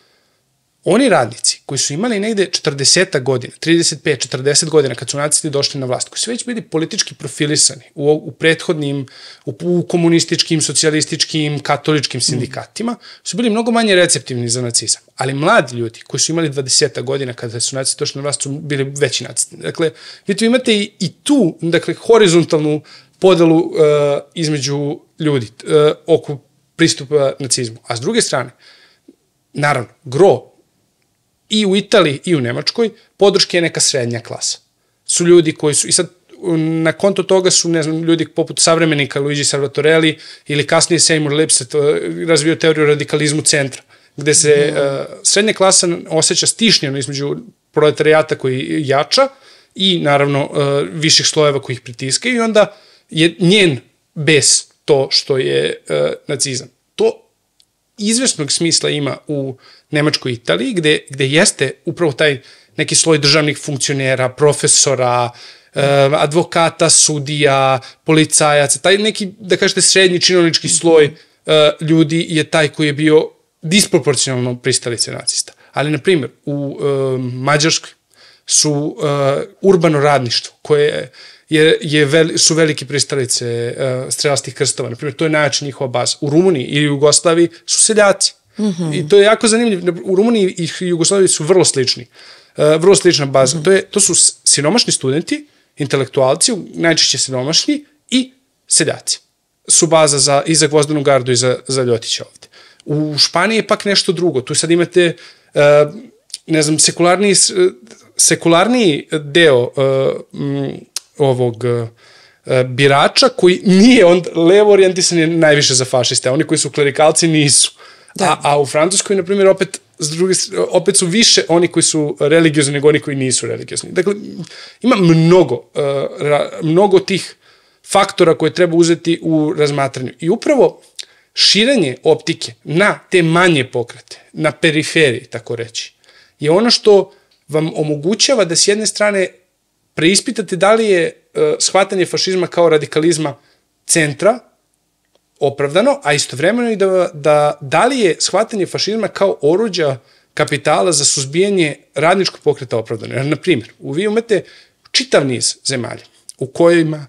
Oni radnici koji su imali negde četrdeset godina, trideset pet četrdeset godina kad su nacisti došli na vlast, koji su već bili politički profilisani u, u prethodnim, u, u komunističkim, socijalističkim, katoličkim sindikatima, su bili mnogo manje receptivni za nacizam. Ali mladi ljudi koji su imali dvadeset godina kada su nacisti došli na vlast su bili veći nacisti. Dakle, vi tu imate i, i tu, dakle, horizontalnu podelu uh, između ljudi uh, oko pristupa nacizmu. A s druge strane, naravno, gro i u Italiji i u Nemačkoj podrške je neka srednja klasa. Su ljudi koji su, i sad na konto toga su, ne znam, ljudi poput savremenika Luigi Salvatorelli ili kasnije Seymour Lipset razvio teoriju radikalizmu centra, gde se mm. uh, srednja klasa osjeća stišnjeno između proletarijata koji jača i naravno uh, viših slojeva koji ih pritiskaju i onda je njen bes to što je uh, nacizam. To izvesnog smisla ima u Nemačkoj i Italiji, gde, gde jeste upravo taj neki sloj državnih funkcionera, profesora, eh, advokata, sudija, policajaca, taj neki, da kažete, srednji činovnički sloj eh, ljudi je taj koji je bio disproporcionalno pristalice nacista. Ali, na primjer, u eh, Mađarskoj su eh, urbano radništvo, koje je, je vel, su veliki pristalice uh, strelastih krstova. Naprimjer, to je najjača njihova baza. U Rumuniji i Jugoslaviji su seljaci. Mm-hmm. I to je jako zanimljivo. U Rumuniji i Jugoslaviji su vrlo slični. Uh, vrlo slična baza. Mm-hmm. To, je, to su siromašni studenti, intelektualci, najčešće siromašni i seljaci. Su baza za, i za Gvozdenu gardu i za, za Ljotića ovde. U Španiji je pak nešto drugo. Tu sad imate, uh, ne znam, sekularniji, sekularniji deo uh, m, ovog uh, birača koji nije on levo orijentisan je najviše za fašiste, a oni koji su klerikalci nisu. A, a u Francuskoj, na primjer, opet, s druge, opet su više oni koji su religiozni nego oni koji nisu religiozni. Dakle, ima mnogo, uh, ra, mnogo tih faktora koje treba uzeti u razmatranju. I upravo širenje optike na te manje pokrete, na periferiji, tako reći, je ono što vam omogućava da s jedne strane preispitate da li je uh, shvatanje fašizma kao radikalizma centra opravdano, a istovremeno i da, da, da li je shvatanje fašizma kao oruđa kapitala za suzbijanje radničkog pokreta opravdano. Jer, na primjer, vi imate čitav niz zemalja u kojima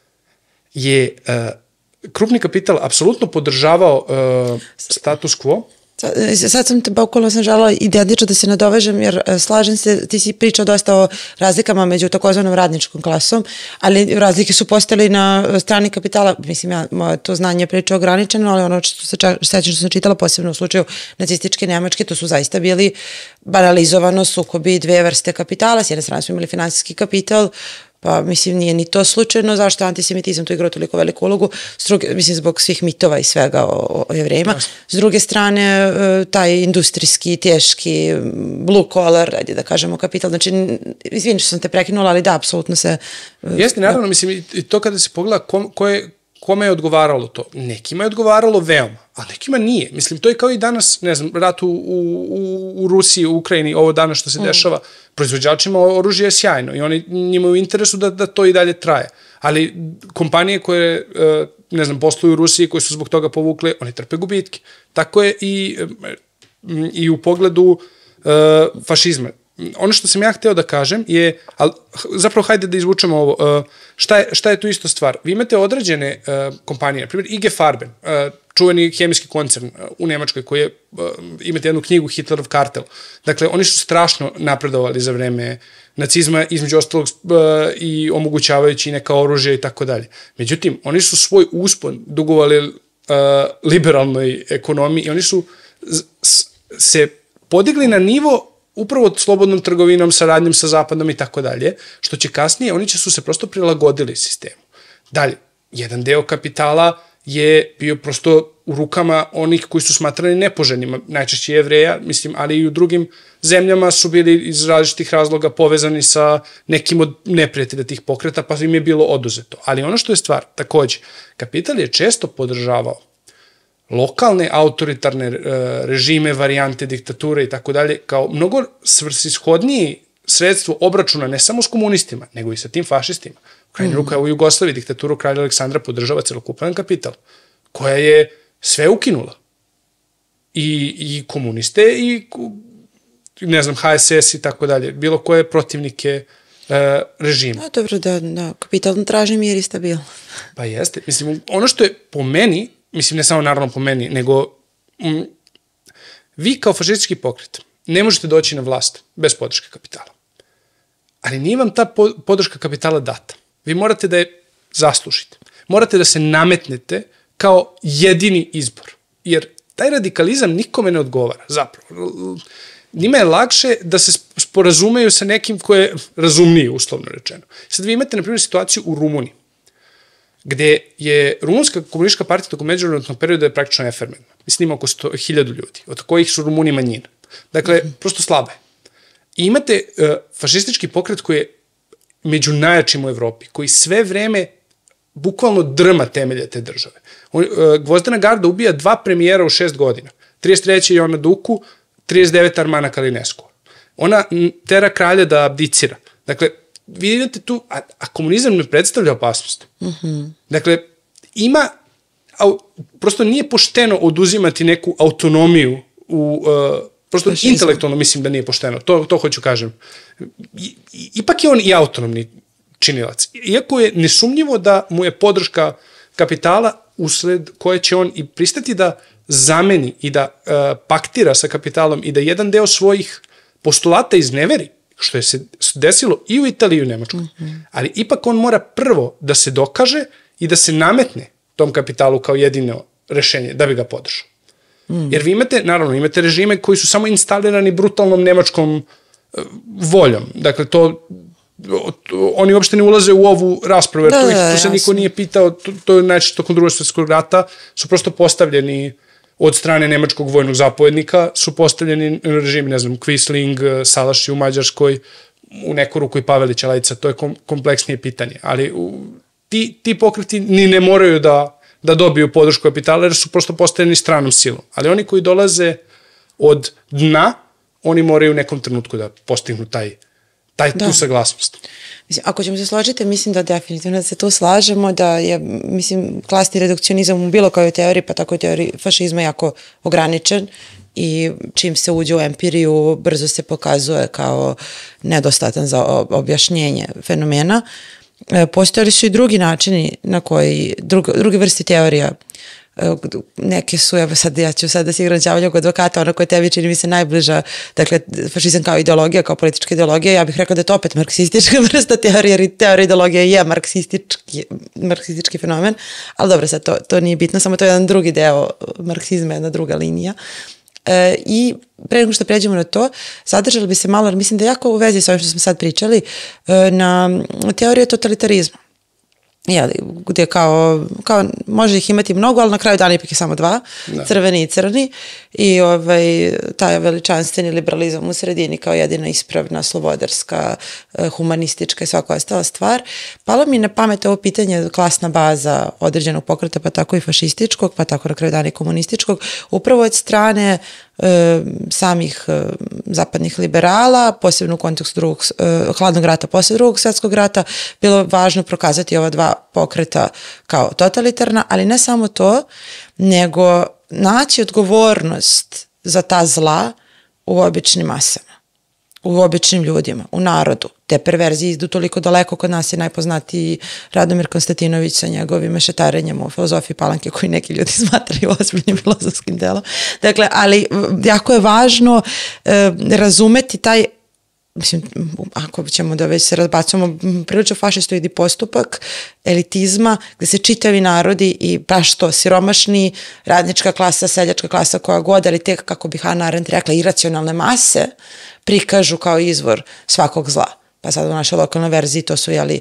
je uh, krupni kapital apsolutno podržavao uh, status quo. Sad sam te bukvalno sam žela identično da se nadovežem, jer slažem se, ti si pričao dosta o razlikama među takozvanom radničkom klasom, ali razlike su postale na strani kapitala, mislim, ja, moje to znanje je priča ograničeno, ali ono što se sećam što sam čitala, posebno u slučaju nacističke Nemačke, to su zaista bili banalizovano sukobi dve vrste kapitala. S jedne strane smo imali finansijski kapital, pa mislim nije ni to slučajno, zašto antisemitizam tu igrao toliko veliku ulogu, druge, mislim zbog svih mitova i svega o, o jevrejima. S druge strane, taj industrijski, teški, blue collar, ajde da kažemo, kapital, znači, izvini što sam te prekinula, ali da, apsolutno se... Jeste, naravno, mislim, i to kada se pogleda kom, ko je, kome je odgovaralo to. Nekima je odgovaralo veoma, a nekima nije. Mislim, to je kao i danas, ne znam, rat u, u, u Rusiji, u Ukrajini, ovo danas što se dešava, mm. proizvođačima oružja je sjajno i oni njima u interesu da, da to i dalje traje. Ali kompanije koje, ne znam, posluju u Rusiji, koje su zbog toga povukle, oni trpe gubitke. Tako je i, i u pogledu uh, fašizma. Ono što sam ja hteo da kažem je, ali zapravo hajde da izvučemo ovo, šta je, šta je tu isto stvar? Vi imate određene uh, kompanije, na primjer I G Farben, uh, čuveni hemijski koncern uh, u Nemačkoj koji je, uh, imate jednu knjigu Hitlerov kartel. Dakle, oni su strašno napredovali za vreme nacizma, između ostalog uh, i omogućavajući neka oružja i tako dalje. Međutim, oni su svoj uspon dugovali uh, liberalnoj ekonomiji i oni su se podigli na nivo upravo slobodnom trgovinom, saradnjom sa Zapadom i tako dalje, što će kasnije, oni će su se prosto prilagodili sistemu. Dalje, jedan deo kapitala je bio prosto u rukama onih koji su smatrani nepoželjnima, najčešće Jevreja, mislim, ali i u drugim zemljama su bili iz različitih razloga povezani sa nekim od neprijatelja tih pokreta, pa im je bilo oduzeto. Ali ono što je stvar, takođe, kapital je često podržavao lokalne autoritarne režime, varijante diktature i tako dalje, kao mnogo svrsishodniji sredstvo obračuna ne samo s komunistima, nego i sa tim fašistima. U krajnju ruku, u Jugoslaviji diktaturu kralja Aleksandra podržava celokupan kapital, koja je sve ukinula. I, i komuniste i, ne znam, H S S i tako dalje, bilo koje protivnike e, režima. A, dobro, da, da, kapital traži mir i stabilnost. Pa jeste. Mislim, ono što je po meni, mislim, ne samo naravno po meni, nego m, vi kao fašistički pokret ne možete doći na vlast bez podrške kapitala. Ali nije vam ta podrška kapitala data. Vi morate da je zaslužite. Morate da se nametnete kao jedini izbor. Jer taj radikalizam nikome ne odgovara, zapravo. Njima je lakše da se sporazumeju sa nekim ko je razumniji, uslovno rečeno. Sad vi imate, na primjer, situaciju u Rumuniji, gde je Rumunska komunistička partija tokom međunarodnog perioda je praktično efermena. Mislim, ima oko hiljadu ljudi, od kojih su Rumuni manjina. Dakle, prosto slabe. I imate uh, fašistički pokret koji je među najjačim u Evropi, koji sve vreme bukvalno drma temelje te države. On, uh, Gvozdena Garda ubija dva premijera u šest godina. trideset treće je Jona Duku, trideset devete Armana Kalinescu. Ona tera kralja da abdicira. Dakle, vi vidite tu, a, a komunizam ne predstavlja opasnost. Mm-hmm. Dakle, ima, a, prosto nije pošteno oduzimati neku autonomiju u, uh, prosto Fašizam. Intelektualno mislim da nije pošteno, to, to hoću kažem. I, ipak je on i autonomni činilac. Iako je nesumnjivo da mu je podrška kapitala usled koje će on i pristati da zameni i da uh, paktira sa kapitalom i da jedan deo svojih postulata izneveri, što je se desilo i u Italiji i u Nemačkoj. Mm-hmm. Ali ipak on mora prvo da se dokaže i da se nametne tom kapitalu kao jedino rešenje da bi ga podržao. Mm. Jer vi imate, naravno, imate režime koji su samo instalirani brutalnom nemačkom uh, voljom. Dakle, to, to oni uopšte ne ulaze u ovu raspravu, jer da, to, ih, to se niko nije pitao, to, to je znači tokom drugog svjetskog rata, su prosto postavljeni od strane nemačkog vojnog zapovednika, su postavljeni režimi, ne znam, Quisling, Salaši u Mađarskoj, u neku ruku i Pavelića Lajca, to je kom, kompleksnije pitanje. Ali u, ti, ti pokreti ni ne moraju da, da dobiju podršku kapitala, jer su prosto postavljeni stranom silom. Ali oni koji dolaze od dna, oni moraju u nekom trenutku da postignu taj, taj da. tu saglasnost. Mislim, ako ćemo se složiti, mislim da definitivno da se tu slažemo, da je, mislim, klasni redukcionizam u bilo kojoj teoriji, pa tako i teoriji fašizma jako ograničen i čim se uđe u empiriju, brzo se pokazuje kao nedostatan za objašnjenje fenomena. Postojali su i drugi načini na koji, druge, druge vrste teorija, neke su, evo sad, ja ću sad da se igram đavoljog advokata, ona koja tebi čini mi se najbliža, dakle, fašizam kao ideologija, kao politička ideologija, ja bih rekla da je to opet marksistička vrsta teorija, jer teorija ideologija je marksistički, marksistički fenomen, ali dobro, sad to, to nije bitno, samo to je jedan drugi deo marksizma, jedna druga linija. E, I pre nego što pređemo na to, zadržali bi se malo, jer mislim da je jako u vezi sa ovim što smo sad pričali, e, na teorije totalitarizma. Jeli, gdje kao, kao može ih imati mnogo, ali na kraju dana ipak je samo dva, da. Crveni i crni, i ovaj, taj veličanstveni liberalizam u sredini kao jedina ispravna, slobodarska, humanistička i svaka ostala stvar. Palo mi na pamet ovo pitanje klasna baza određenog pokreta, pa tako i fašističkog, pa tako na kraju dana i komunističkog, upravo od strane e, samih e, zapadnih liberala, posebno u kontekstu drugog, e, hladnog rata, posle drugog svjetskog rata, bilo važno prokazati ova dva pokreta kao totalitarna, ali ne samo to, nego naći odgovornost za ta zla u običnim masama, u običnim ljudima, u narodu. Te perverzije idu toliko daleko, kod nas je najpoznatiji Radomir Konstantinović sa njegovim mešetarenjem u filozofiji Palanke, koji neki ljudi smatraju ozbiljnim filozofskim delom. Dakle, ali jako je važno e, razumeti taj, mislim, ako ćemo da već se razbacujemo, prilično fašistoidni postupak elitizma, gde se čitavi narodi i baš to, siromašni, radnička klasa, seljačka klasa, koja god, ali tek, kako bi Hannah Arendt rekla, iracionalne mase, prikažu kao izvor svakog zla. Pa sad u našoj lokalnoj verziji to su, jeli,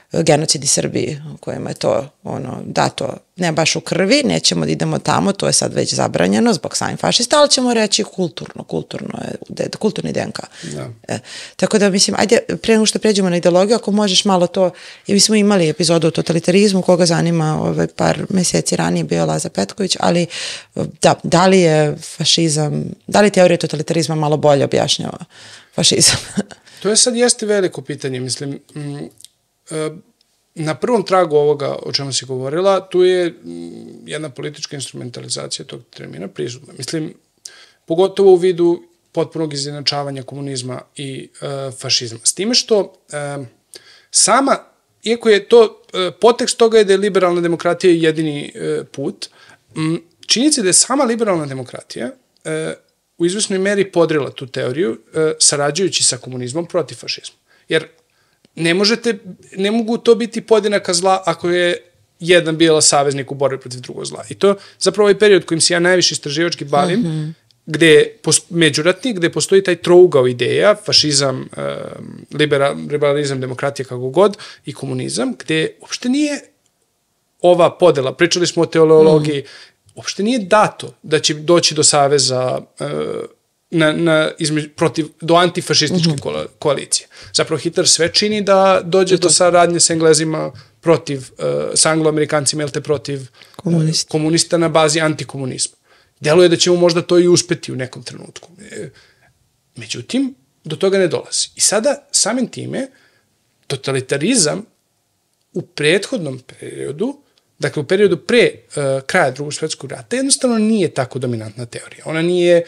genocidi Srbiji, kojima je to ono, dato ne baš u krvi, nećemo da idemo tamo, to je sad već zabranjeno zbog samih fašista, ali ćemo reći kulturno, kulturno je, kulturni D N K. Da. E, tako da, mislim, ajde, pre nego što pređemo na ideologiju, ako možeš malo to, i mi smo imali epizodu o totalitarizmu, koga zanima ovaj, par meseci ranije bio Laza Petković, ali da, da li je fašizam, da li teorija totalitarizma malo bolje objašnjava fašizam? To je sad jeste veliko pitanje, mislim, m, e, na prvom tragu ovoga o čemu si govorila, tu je m, jedna politička instrumentalizacija tog termina prisutna. Mislim, pogotovo u vidu potpunog izjednačavanja komunizma i e, fašizma. S time što e, sama, iako je to, e, potekst toga je da je liberalna demokratija jedini e, put, m, činjenica da je sama liberalna demokratija e, u izvesnoj meri podrila tu teoriju, e, sarađujući sa komunizmom protiv fašizma. Jer ne možete, ne mogu to biti podjednaka zla ako je jedan bila saveznik u borbi protiv drugog zla. I to zapravo ovaj period kojim se ja najviše istraživački bavim, mm-hmm. gde je međuratni, gde postoji taj trougao ideja, fašizam, e, liberal, liberalizam, demokratija, kako god, i komunizam, gde uopšte nije ova podela, pričali smo o teologiji, mm. uopšte nije dato da će doći do saveza e, na, na, između, protiv, do antifašističke mm-hmm. koalicije. Zapravo Hitler sve čini da dođe do saradnje sa Englezima protiv, uh, sa Anglo-Amerikancima, jel te, protiv uh, komunista na bazi antikomunizma. Deluje da će mu možda to i uspeti u nekom trenutku. E, međutim, do toga ne dolazi. I sada, samim time, totalitarizam u prethodnom periodu, dakle u periodu pre uh, kraja drugog svjetskog rata, jednostavno nije tako dominantna teorija. Ona nije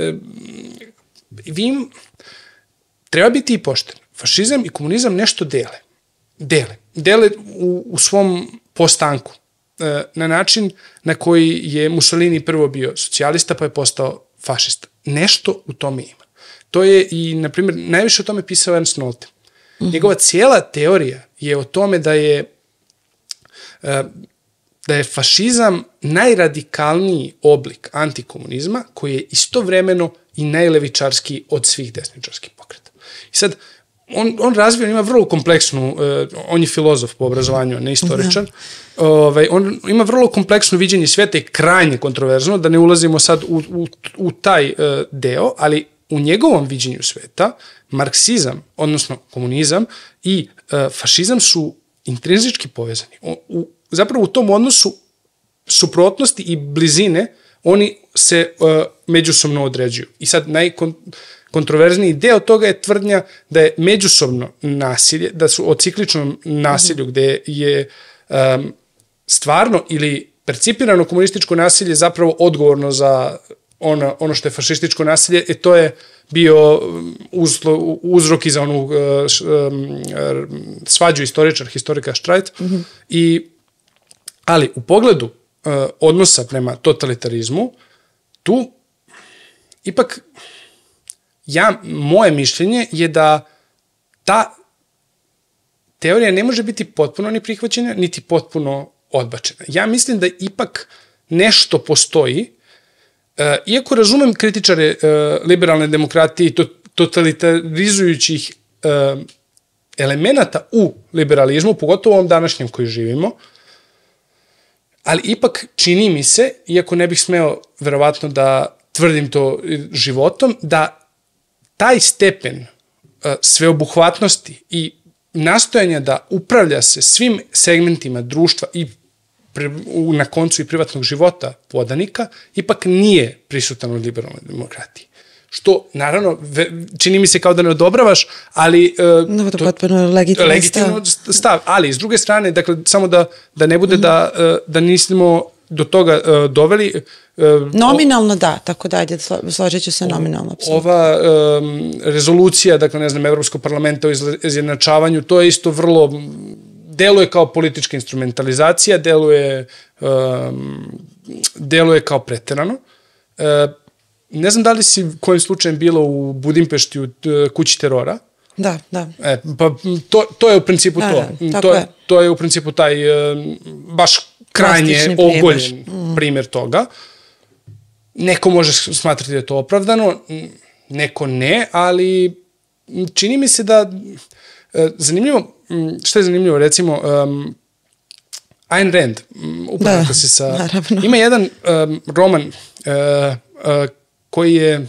vi im, treba biti i pošten. Fašizam i komunizam nešto dele. Dele. Dele u, u svom postanku. E, na način na koji je Mussolini prvo bio socijalista pa je postao fašista. Nešto u tome ima. To je i, na primjer, najviše o tome pisao Ernst Nolte. Mm-hmm. Njegova cijela teorija je o tome da je e, da je fašizam najradikalniji oblik antikomunizma koji je istovremeno i najlevičarski od svih desničarskih pokreta. I sad, on, on razvija, on ima vrlo kompleksnu, uh, on je filozof po obrazovanju, ne istoričar, uh, ovaj, on ima vrlo kompleksno viđenje sveta i krajnje kontroverzno, da ne ulazimo sad u, u, u taj uh, deo, ali u njegovom viđenju sveta, marksizam, odnosno komunizam i uh, fašizam su intrinzički povezani. U, u Zapravo u tom odnosu suprotnosti i blizine oni se uh, međusobno određuju. I sad najkontroverzniji deo toga je tvrdnja da je međusobno nasilje, da su o cikličnom nasilju gde je um, stvarno ili percipirano komunističko nasilje zapravo odgovorno za ono, ono što je fašističko nasilje, e to je bio uzlo, uzrok i za onu uh, um, svađu istoričar, historika Štrajt. Mm-hmm. I ali u pogledu uh, odnosa prema totalitarizmu, tu ipak ja, moje mišljenje je da ta teorija ne može biti potpuno ni prihvaćena, niti potpuno odbačena. Ja mislim da ipak nešto postoji, uh, iako razumem kritičare uh, liberalne demokratije i to, totalitarizujućih uh, elemenata u liberalizmu, pogotovo u ovom današnjem koji živimo, ali ipak čini mi se, iako ne bih smeo verovatno da tvrdim to životom, da taj stepen uh, sveobuhvatnosti i nastojanja da upravlja se svim segmentima društva i pri, u, na koncu i privatnog života podanika, ipak nije prisutan u liberalnoj demokratiji. Što, naravno, ve, čini mi se kao da ne odobravaš, ali... Uh, no, to je potpuno legitimno stav. stav. Ali, s druge strane, dakle, samo da, da ne bude mm-hmm. da, uh, da nismo do toga uh, doveli... Uh, nominalno, o, da, tako da, ajde, složit ću se nominalno. Absolutno. Ova um, rezolucija, dakle, ne znam, Evropskog parlamenta o izjednačavanju, to je isto vrlo... deluje kao politička instrumentalizacija, deluje, um, deluje kao preterano. Uh, Ne znam da li si kojim slučajem bilo u Budimpešti u kući terora. Da, da. E, pa to, to je u principu da, to. Da, to, je. to je u principu taj baš krajnje ogoljen mm. primjer toga. Neko može smatrati da je to opravdano, neko ne, ali čini mi se da zanimljivo, što je zanimljivo, recimo, um, Ayn Rand, upravo da, si sa... Naravno. Ima jedan um, roman uh, uh, koji je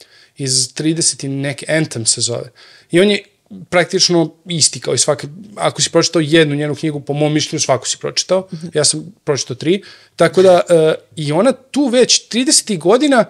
iz trideset i neke, Anthem se zove. I on je praktično isti kao i svaki, ako si pročitao jednu njenu knjigu, po mom mišljenju svaku si pročitao, mm-hmm. ja sam pročitao tri, tako da uh, i ona tu već trideset godina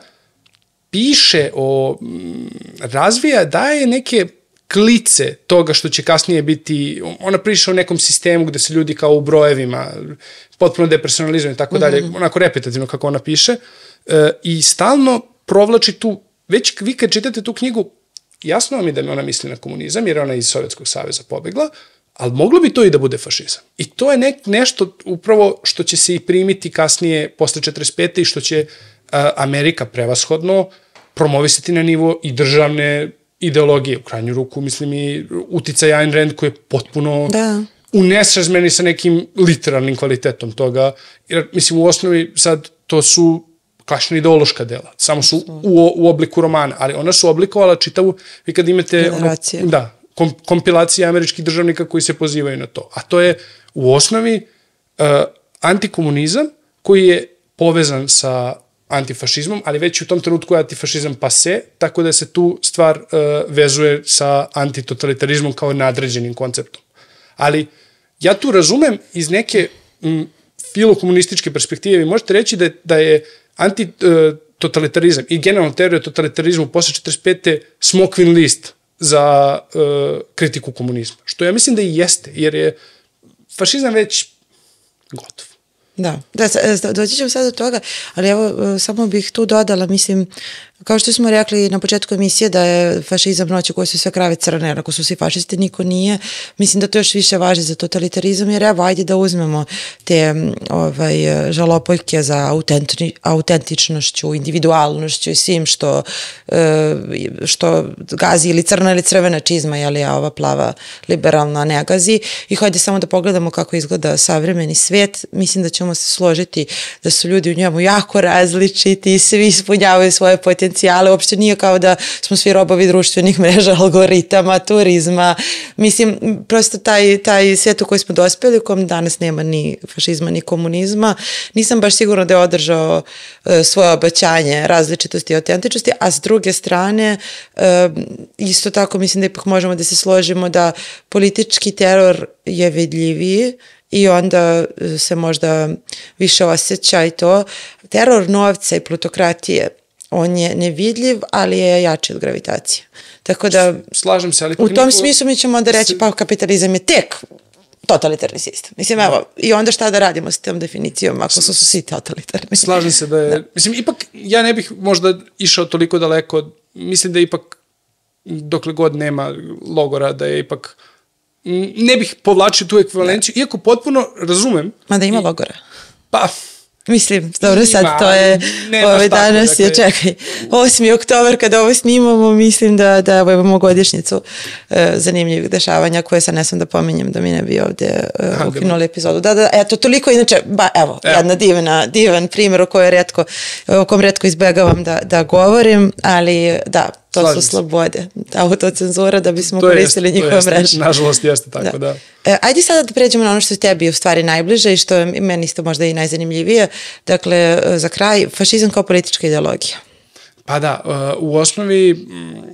piše o, m, razvija, daje neke klice toga što će kasnije biti, ona priča o nekom sistemu gde se ljudi kao u brojevima, potpuno depersonalizovani i tako dalje, onako repetitivno kako ona piše, e, i stalno provlači tu, već vi kad čitate tu knjigu, jasno vam je da mi ona misli na komunizam, jer ona iz Sovjetskog saveza pobegla, ali moglo bi to i da bude fašizam. I to je ne, nešto upravo što će se i primiti kasnije posle četrdeset pete i što će a, Amerika prevashodno promovisati na nivo i državne ideologije, u krajnju ruku, mislim i uticaj Ayn Rand koji je potpuno da. u nesrazmeni sa nekim literalnim kvalitetom toga, jer mislim u osnovi sad to su klasična ideološka dela, samo su u, u obliku romana, ali ona su oblikovala čitavu, vi kad imate ono, da, kom, kompilacije američkih državnika koji se pozivaju na to, a to je u osnovi uh, antikomunizam koji je povezan sa antifašizmom, ali već u tom trenutku je antifašizam pase, tako da se tu stvar uh, vezuje sa antitotalitarizmom kao nadređenim konceptom. Ali ja tu razumem iz neke m, filokomunističke perspektive, vi možete reći da je, da je antitotalitarizam i generalno teorija o totalitarizmu posle četrdeset pete smokvin list za uh, kritiku komunizma. Što ja mislim da i jeste, jer je fašizam već gotov. Da, da, doći ćemo sad do toga, ali evo, samo bih tu dodala, mislim, kao što smo rekli na početku emisije da je fašizam noć u kojoj su sve krave crne, ako su svi fašisti, niko nije, mislim da to još više važi za totalitarizam, jer evo, ajde da uzmemo te ovaj, žalopoljke za autenti, autentičnošću, individualnošću i svim što, što gazi ili crna ili crvena čizma, jeli, a ova plava liberalna ne gazi, i hajde samo da pogledamo kako izgleda savremeni svet, mislim da ćemo se složiti da su ljudi u njemu jako različiti i svi ispunjavaju svoje potencijale. Uopšte nije kao da smo svi robovi društvenih mreža, algoritama, turizma. Mislim, prosto taj, taj svijet u koji smo dospeli, u kom danas nema ni fašizma, ni komunizma, nisam baš sigurna da je održao uh, svoje obećanje različitosti i autentičnosti, a s druge strane, uh, isto tako mislim da ipak možemo da se složimo da politički teror je vidljiviji i onda se možda više osjeća i to. Teror novca i plutokratije, on je nevidljiv, ali je jači od gravitacije. Tako da, slažem se, ali u tom smislu mi ćemo onda reći, pa kapitalizam je tek totalitarni sistem. Mislim, evo, i onda šta da radimo s tom definicijom, ako su svi totalitarni. Slažem se da je, da. Mislim, ipak, ja ne bih možda išao toliko daleko, mislim da ipak, dokle god nema logora, da je ipak, ne bih povlačio tu ekvivalenciju, iako potpuno razumem. Ma da ima i, logora. Pa, mislim, dobro, sad ima, to je, ovaj danas dakle, je, čekaj, osmi oktobar kada ovo snimamo, mislim da, da ovo imamo godišnjicu uh, zanimljivih dešavanja koje sad ne sam da pominjem da mi ne bi ovde uh, ukinuli epizodu. Da, da, eto, toliko, inače, ba, evo, evo. jedna divna, divan primjer o kojoj retko, o kom retko izbegavam da, da govorim, ali da, to Slažim su slobode, autocenzura da bismo to koristili jest, njihove mreže. Nažalost jeste tako, da. da. E, ajde sada da pređemo na ono što je tebi u stvari najbliže i što je meni isto možda i najzanimljivije. Dakle, za kraj, fašizam kao politička ideologija. Pa da, u osnovi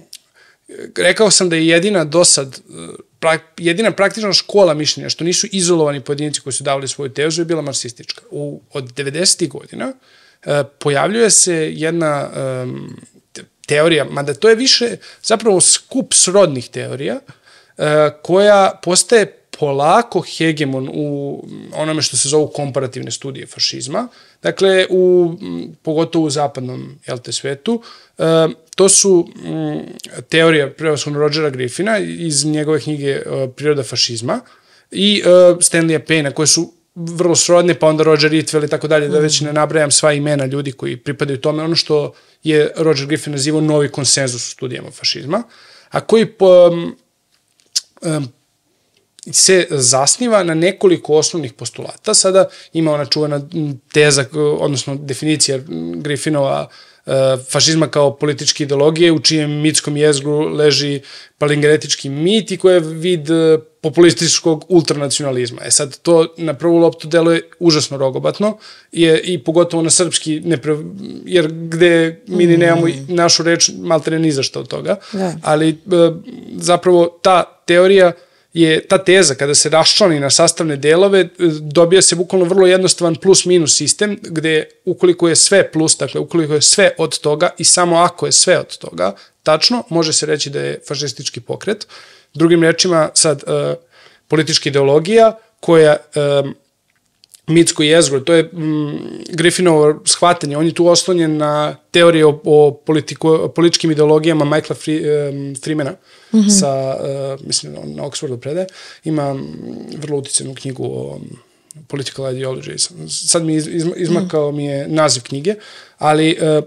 rekao sam da je jedina dosad, jedina praktična škola mišljenja, što nisu izolovani pojedinci koji su davali svoju tezu, je bila marksistička. U, od devedesetih godina pojavljuje se jedna um, teorija, mada to je više zapravo skup srodnih teorija, uh, koja postaje polako hegemon u onome što se zovu komparativne studije fašizma. Dakle, u, pogotovo u zapadnom jel te, svetu, uh, to su um, teorija prevashodno Rogera Griffina iz njegove knjige uh, Priroda fašizma i uh, Stanleya Payna, koje su vrlo srodne, pa onda Roger Ritwell i tako dalje, da već ne nabrajam sva imena ljudi koji pripadaju tome, ono što je Roger Griffin nazivao novi konsenzus u studijama fašizma, a koji po, um, se zasniva na nekoliko osnovnih postulata. Sada ima ona čuvena teza, odnosno definicija Griffinova fašizma kao političke ideologije u čijem mitskom jezgru leži palingenetički mit i koji je vid populističkog ultranacionalizma. E sad, to na prvu loptu deluje užasno rogobatno je, i pogotovo na srpski, nepre, jer gde mi ni nemamo našu reč maltene ni zašto od toga, da. Ali zapravo ta teorija je, ta teza kada se raščlani na sastavne delove, dobija se bukvalno vrlo jednostavan plus-minus sistem, gde ukoliko je sve plus, dakle ukoliko je sve od toga i samo ako je sve od toga, tačno, može se reći da je fašistički pokret. Drugim rečima, sad, uh, politička ideologija koja uh, mitsko jezgro, to je um, Griffinovo shvatanje, on je tu oslonjen na teorije o, o politiko, političkim ideologijama Michaela Free, um, Freemana, mm-hmm. sa, uh, mislim, na Oxfordu predaje, ima vrlo uticajnu knjigu o political ideologies. Sad mi iz, iz, izmakao mi je naziv knjige, ali uh,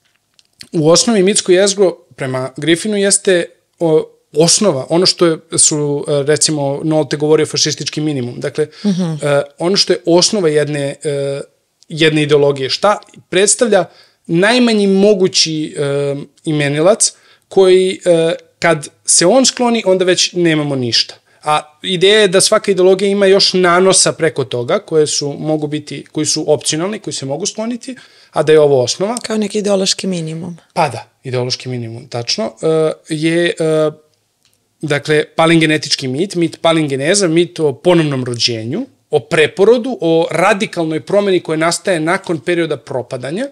u osnovi mitsko jezgro prema Griffinu jeste o, osnova, ono što je, su, recimo, Nolte govorio fašistički minimum. Dakle, uh-huh. uh, ono što je osnova jedne, uh, jedne ideologije. Šta predstavlja najmanji mogući uh, imenilac koji, uh, kad se on skloni, onda već nemamo ništa. A ideja je da svaka ideologija ima još nanosa preko toga, koje su, mogu biti, koji su opcionalni, koji se mogu skloniti, a da je ovo osnova. Kao neki ideološki minimum. Pa da, ideološki minimum, tačno. Uh, je... Uh, Dakle, palingenetički mit, mit palingeneza, mit o ponovnom rođenju, o preporodu, o radikalnoj promeni koja nastaje nakon perioda propadanja,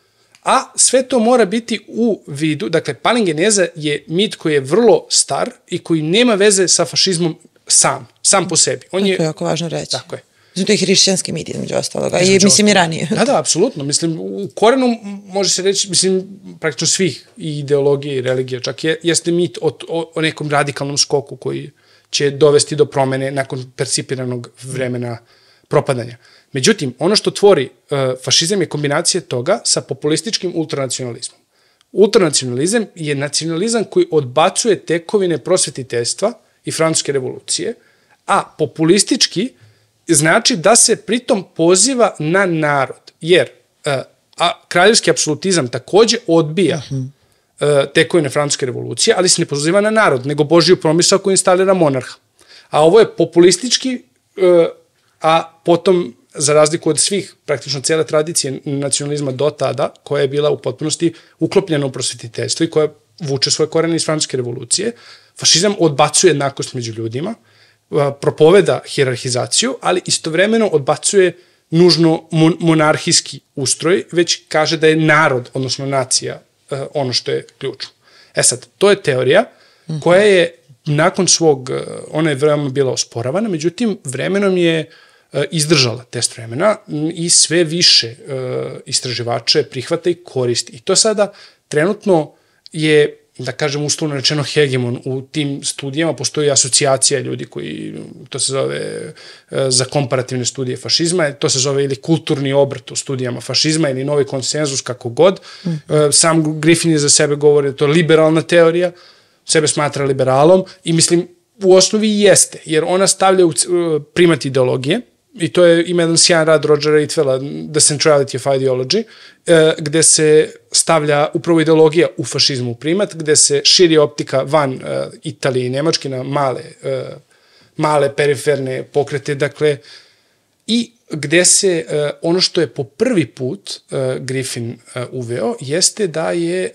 a sve to mora biti u vidu, dakle, palingeneza je mit koji je vrlo star i koji nema veze sa fašizmom sam, sam po sebi. On je, to je jako važno reći. Tako je. Mislim, to je hrišćanski mit, između ostaloga, i mislim i ranije. Da, da, apsolutno. Mislim, u korenu može se reći, mislim, praktično svih i ideologije i religije, čak je, jeste mit o, o, o nekom radikalnom skoku koji će dovesti do promene nakon percipiranog vremena propadanja. Međutim, ono što tvori uh, fašizam je kombinacija toga sa populističkim ultranacionalizmom. Ultranacionalizam je nacionalizam koji odbacuje tekovine prosvetiteljstva i francuske revolucije, a populistički znači da se pritom poziva na narod, jer uh, a kraljevski apsolutizam takođe odbija uh-huh. uh, tekovine francuske revolucije, ali se ne poziva na narod, nego Božiju promisao koju instalira monarha. A ovo je populistički, uh, a potom, za razliku od svih, praktično cijele tradicije nacionalizma do tada, koja je bila u potpunosti uklopljena u prosvetiteljstvo i koja vuče svoje korene iz francuske revolucije, fašizam odbacuje jednakost među ljudima, propoveda hijerarhizaciju, ali istovremeno odbacuje nužno monarhijski ustroj, već kaže da je narod, odnosno nacija, ono što je ključno. E sad, to je teorija koja je nakon svog, ona je veoma bila osporavana, međutim, vremenom je izdržala test vremena i sve više istraživače prihvata i koristi. I to sada trenutno je, da kažem uslovno rečeno, hegemon u tim studijama. Postoji asocijacija ljudi koji, to se zove za komparativne studije fašizma, to se zove ili kulturni obrt u studijama fašizma ili novi konsenzus, kako god. Mm. Sam Griffin je za sebe govori da to je liberalna teorija, sebe smatra liberalom i mislim u osnovi i jeste, jer ona stavlja u primat ideologije, i to je, ima jedan sjajan rad Rodgera Itvela, The Centrality of Ideology, gde se stavlja upravo ideologija u fašizmu u primat, gde se širi optika van Italije i Nemačke na male, male periferne pokrete, dakle, i gde se ono što je po prvi put Griffin uveo, jeste da je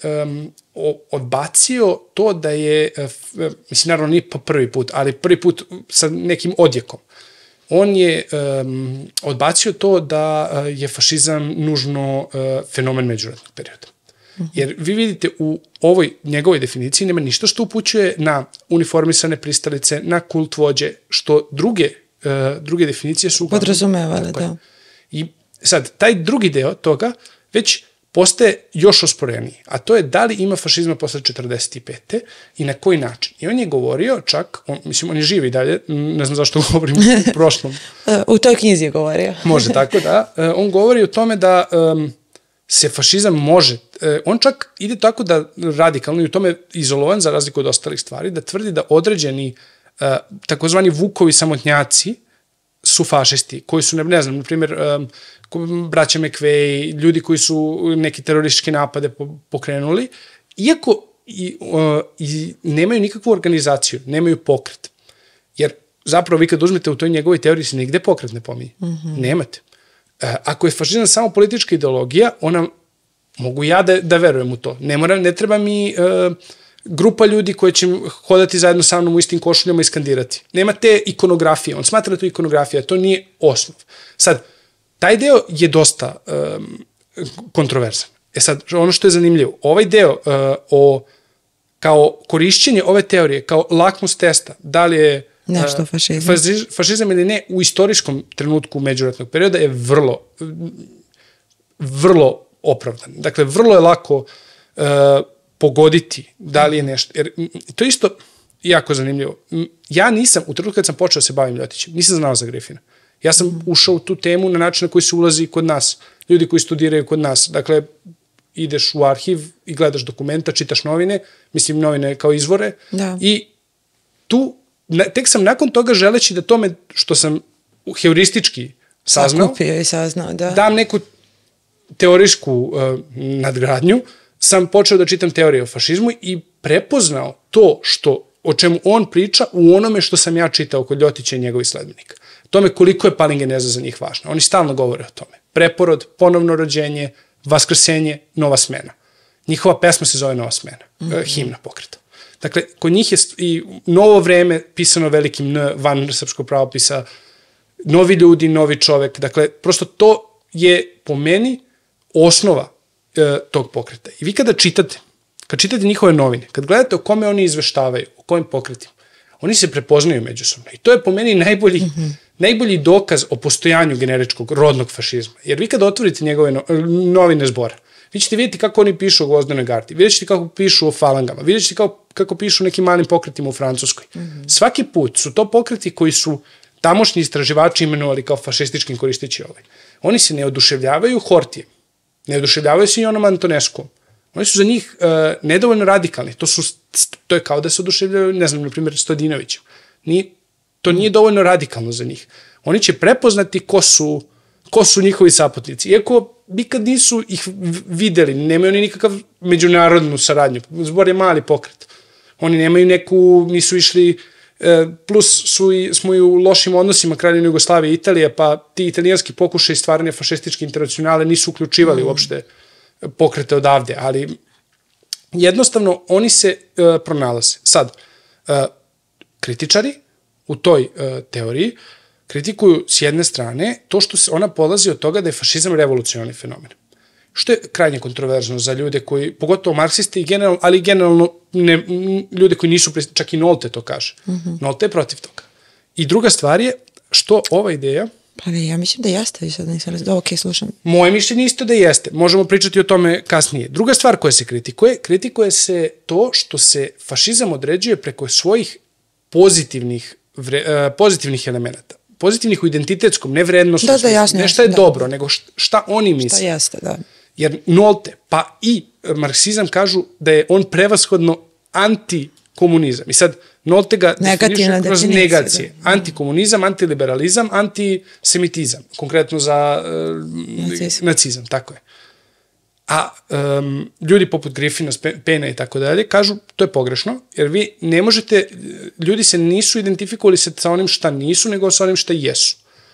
odbacio to da je, mislim, naravno nije po prvi put, ali prvi put sa nekim odjekom. On je um, odbacio to da je fašizam nužno uh, fenomen međunarodnog perioda. Jer vi vidite u ovoj njegovoj definiciji nema ništa što upućuje na uniformisane pristalice, na kult vođe, što druge, uh, druge definicije su podrazumevale, da. I sad, taj drugi deo toga već postaje još osporeniji, a to je da li ima fašizma posle četrdeset pete i na koji način. I on je govorio čak, on, mislim, on je živi dalje, ne znam zašto govorim u prošlom. U toj knjizi je govorio. Može tako, da. On govori o tome da um, se fašizam može, on čak ide tako da radikalno i u tome izolovan za razliku od ostalih stvari, da tvrdi da određeni takozvani Vukovi samotnjaci su fašisti, koji su, ne, ne znam, na primjer, um, braća McVeigh, ljudi koji su neki teroristički napade pokrenuli, iako i, uh, i nemaju nikakvu organizaciju, nemaju pokret. Jer zapravo vi kad uzmete u toj njegovoj teoriji se nigde pokret ne pominje. Mm-hmm. Nemate. Uh, ako je fašizam samo politička ideologija, ona, mogu ja da, da verujem u to. Ne, mora, ne treba mi uh, grupa ljudi koji će hodati zajedno sa mnom u istim košuljama i skandirati. Nema te ikonografije. On smatra da to ikonografija, to nije osnov. Sad, taj deo je dosta um, kontroverzan. E sad, ono što je zanimljivo, ovaj deo uh, o kao korišćenje ove teorije, kao lakmus testa, da li je nešto fašizam. Fašiz, fašizam ili ne, u istorijskom trenutku međuratnog perioda je vrlo, vrlo opravdan. Dakle, vrlo je lako uh, pogoditi da li je nešto. Jer to je isto jako zanimljivo. Ja nisam, u trenutku kad sam počeo da se bavim Ljotićem, nisam znao za Griffina. Ja sam mm. ušao u tu temu na način na koji se ulazi kod nas. Ljudi koji studiraju kod nas. Dakle, ideš u arhiv i gledaš dokumenta, čitaš novine, mislim novine kao izvore, da. I tu, tek sam nakon toga želeći da tome što sam heuristički saznao, sakupio i saznao, da. Dam neku teorijsku uh, nadgradnju, sam počeo da čitam teorije o fašizmu i prepoznao to što, o čemu on priča u onome što sam ja čitao kod Ljotića i njegovih sledbenika. Tome koliko je palingeneza za njih važna. Oni stalno govore o tome. Preporod, ponovno rođenje, vaskrsenje, nova smena. Njihova pesma se zove Nova smena, mm-hmm. himna pokreta. Dakle, kod njih je i novo vreme pisano velikim N van srpskog pravopisa, novi ljudi, novi čovek. Dakle, prosto to je po meni osnova e, tog pokreta. I vi kada čitate, kad čitate njihove novine, kad gledate o kome oni izveštavaju, o kojim pokretima, oni se prepoznaju međusobno. I to je po meni najbolji, mm-hmm. najbolji dokaz o postojanju generičkog rodnog fašizma. Jer vi kada otvorite njegove no, novine Zbora, vi ćete vidjeti kako oni pišu o Gvozdenoj gardi, vidjet ćete kako pišu o falangama, vidjet ćete kako, kako pišu o nekim malim pokretima u Francuskoj. Mm-hmm. Svaki put su to pokreti koji su tamošnji istraživači imenovali kao fašističkim koristeći ovaj. Oni se ne oduševljavaju Hortijem, ne oduševljavaju se i onom Antoneskom. Oni su za njih uh, nedovoljno radikalni. To, su, to je kao da se oduševljavaju, ne znam, na primjer, Stojadinovićem. Nije, to nije dovoljno radikalno za njih. Oni će prepoznati ko su, ko su njihovi saputnici. Iako nikad nisu ih videli, nemaju oni nikakav međunarodnu saradnju. Zbor je mali pokret. Oni nemaju neku, nisu išli, plus su i, smo i u lošim odnosima Kraljevine Jugoslavije i Italije, pa ti italijanski pokušaj stvaranja fašističke internacionale nisu uključivali mm. uopšte pokrete odavde, ali jednostavno oni se uh, pronalaze. Sad, uh, kritičari u toj uh, teoriji kritikuju s jedne strane to što se ona polazi od toga da je fašizam revolucionarni fenomen. Što je krajnje kontroverzno za ljude koji, pogotovo marksisti, generalno, ali generalno ne, ljude koji nisu, čak i Nolte to kaže. Mm-hmm. Nolte je protiv toga. I druga stvar je što ova ideja... Pa ja mislim da jeste, i sad nisam da ok, slušam. Moje mišljenje isto da jeste. Možemo pričati o tome kasnije. Druga stvar koja se kritikuje, kritikuje se to što se fašizam određuje preko svojih pozitivnih, vre, uh, pozitivnih elemenata. Pozitivnih u identitetskom, ne vrednostnom. Da, da, jasno. Ne šta je da. dobro, nego šta oni misle. Šta jeste, da. Jer Nolte, pa i marksizam kažu da je on prevashodno antikomunizam. I sad Nolte ga definiše kroz negacije. Da. Antikomunizam, antiliberalizam, antisemitizam. Konkretno za uh, nacizam. nacizam, tako je. A um, ljudi poput Griffina, Pena i tako dalje kažu to je pogrešno, jer vi ne možete, ljudi se nisu identifikovali sa onim šta nisu, nego sa onim šta jesu.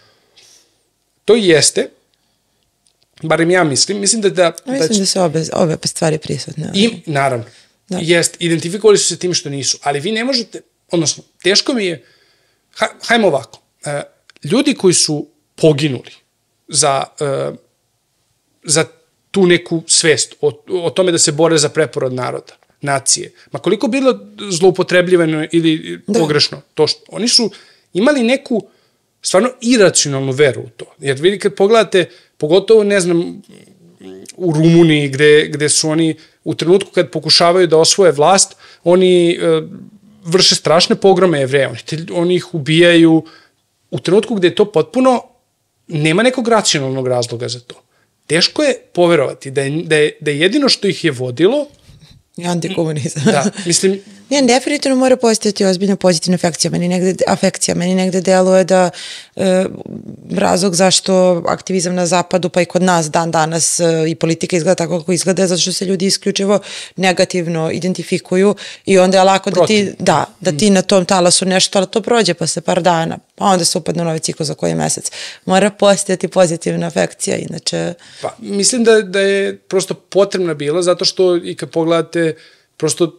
To jeste, barem ja mislim, mislim da... da mislim da, da su obe, obe stvari prisutne. I, naravno, da. Jest, identifikovali su se tim što nisu, ali vi ne možete, odnosno, teško mi je, ha, hajmo ovako, uh, ljudi koji su poginuli za, uh, za tu neku svest o, o tome da se bore za preporod naroda, nacije, ma koliko bilo zloupotrebljivano ili da. pogrešno, to što, oni su imali neku stvarno iracionalnu veru u to. Jer vidi kad pogledate, pogotovo, ne znam, u Rumuniji, gde, gde su oni u trenutku kad pokušavaju da osvoje vlast, oni e, vrše strašne pogrome Jevreja, oni, te, oni ih ubijaju u trenutku gde je to potpuno, nema nekog racionalnog razloga za to. Teško je poverovati da je, da je, da je jedino što ih je vodilo i antikomunizam. Da, mislim, Ne, definitivno mora postojati ozbiljna pozitivna afekcija. Meni negde, afekcija. Meni negde deluje da e, razlog zašto aktivizam na zapadu pa i kod nas dan danas e, i politika izgleda tako kako izgleda zato što se ljudi isključivo negativno identifikuju i onda je lako da ti, da, da ti na tom talasu nešto, ali to prođe posle par dana, pa onda se upadne u novi cikl za koji mesec. Mora postojati pozitivna afekcija, inače... Pa, mislim da, da je prosto potrebna bila zato što i kad pogledate prosto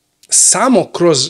samo kroz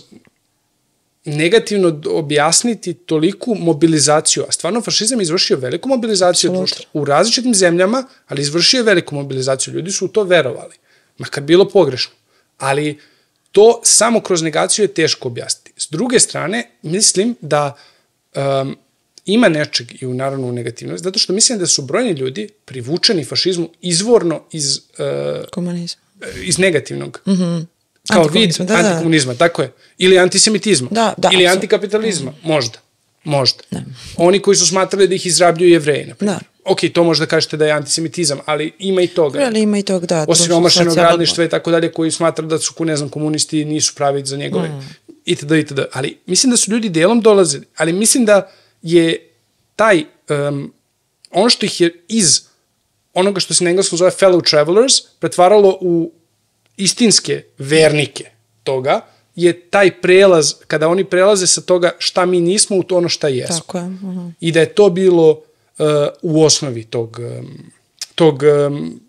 negativno objasniti toliku mobilizaciju, a stvarno fašizam izvršio veliku mobilizaciju društva u različitim zemljama, ali izvršio veliku mobilizaciju. Ljudi su u to verovali, makar bilo pogrešno. Ali to samo kroz negaciju je teško objasniti. S druge strane, mislim da um, ima nečeg i u naravno u negativnosti, zato što mislim da su brojni ljudi privučeni fašizmu izvorno iz, uh, komunizma. iz negativnog. Mhm. Kao vid da, antikomunizma, da. Tako je. Ili antisemitizma. Da, da, ili apsolutno. Antikapitalizma. Mm. Možda. Možda. Da. Oni koji su smatrali da ih izrabljuju Jevreji, na primjer. Da. Ok, to možda kažete da je antisemitizam, ali ima i toga. Ali ima i toga, da. Osiromašenog radništva i tako dalje, koji smatraju da su, ne znam, komunisti nisu pravi za njegove. Mm. Itd. itd. Ali mislim da su ljudi delom dolazili. Ali mislim da je taj, um, ono što ih je iz onoga što se na engleskom zove fellow travelers, pretvaralo u istinske vernike toga, je taj prelaz, kada oni prelaze sa toga šta mi nismo u to ono šta jesmo. Tako je. Uh-huh. I da je to bilo uh, u osnovi tog, um, tog um,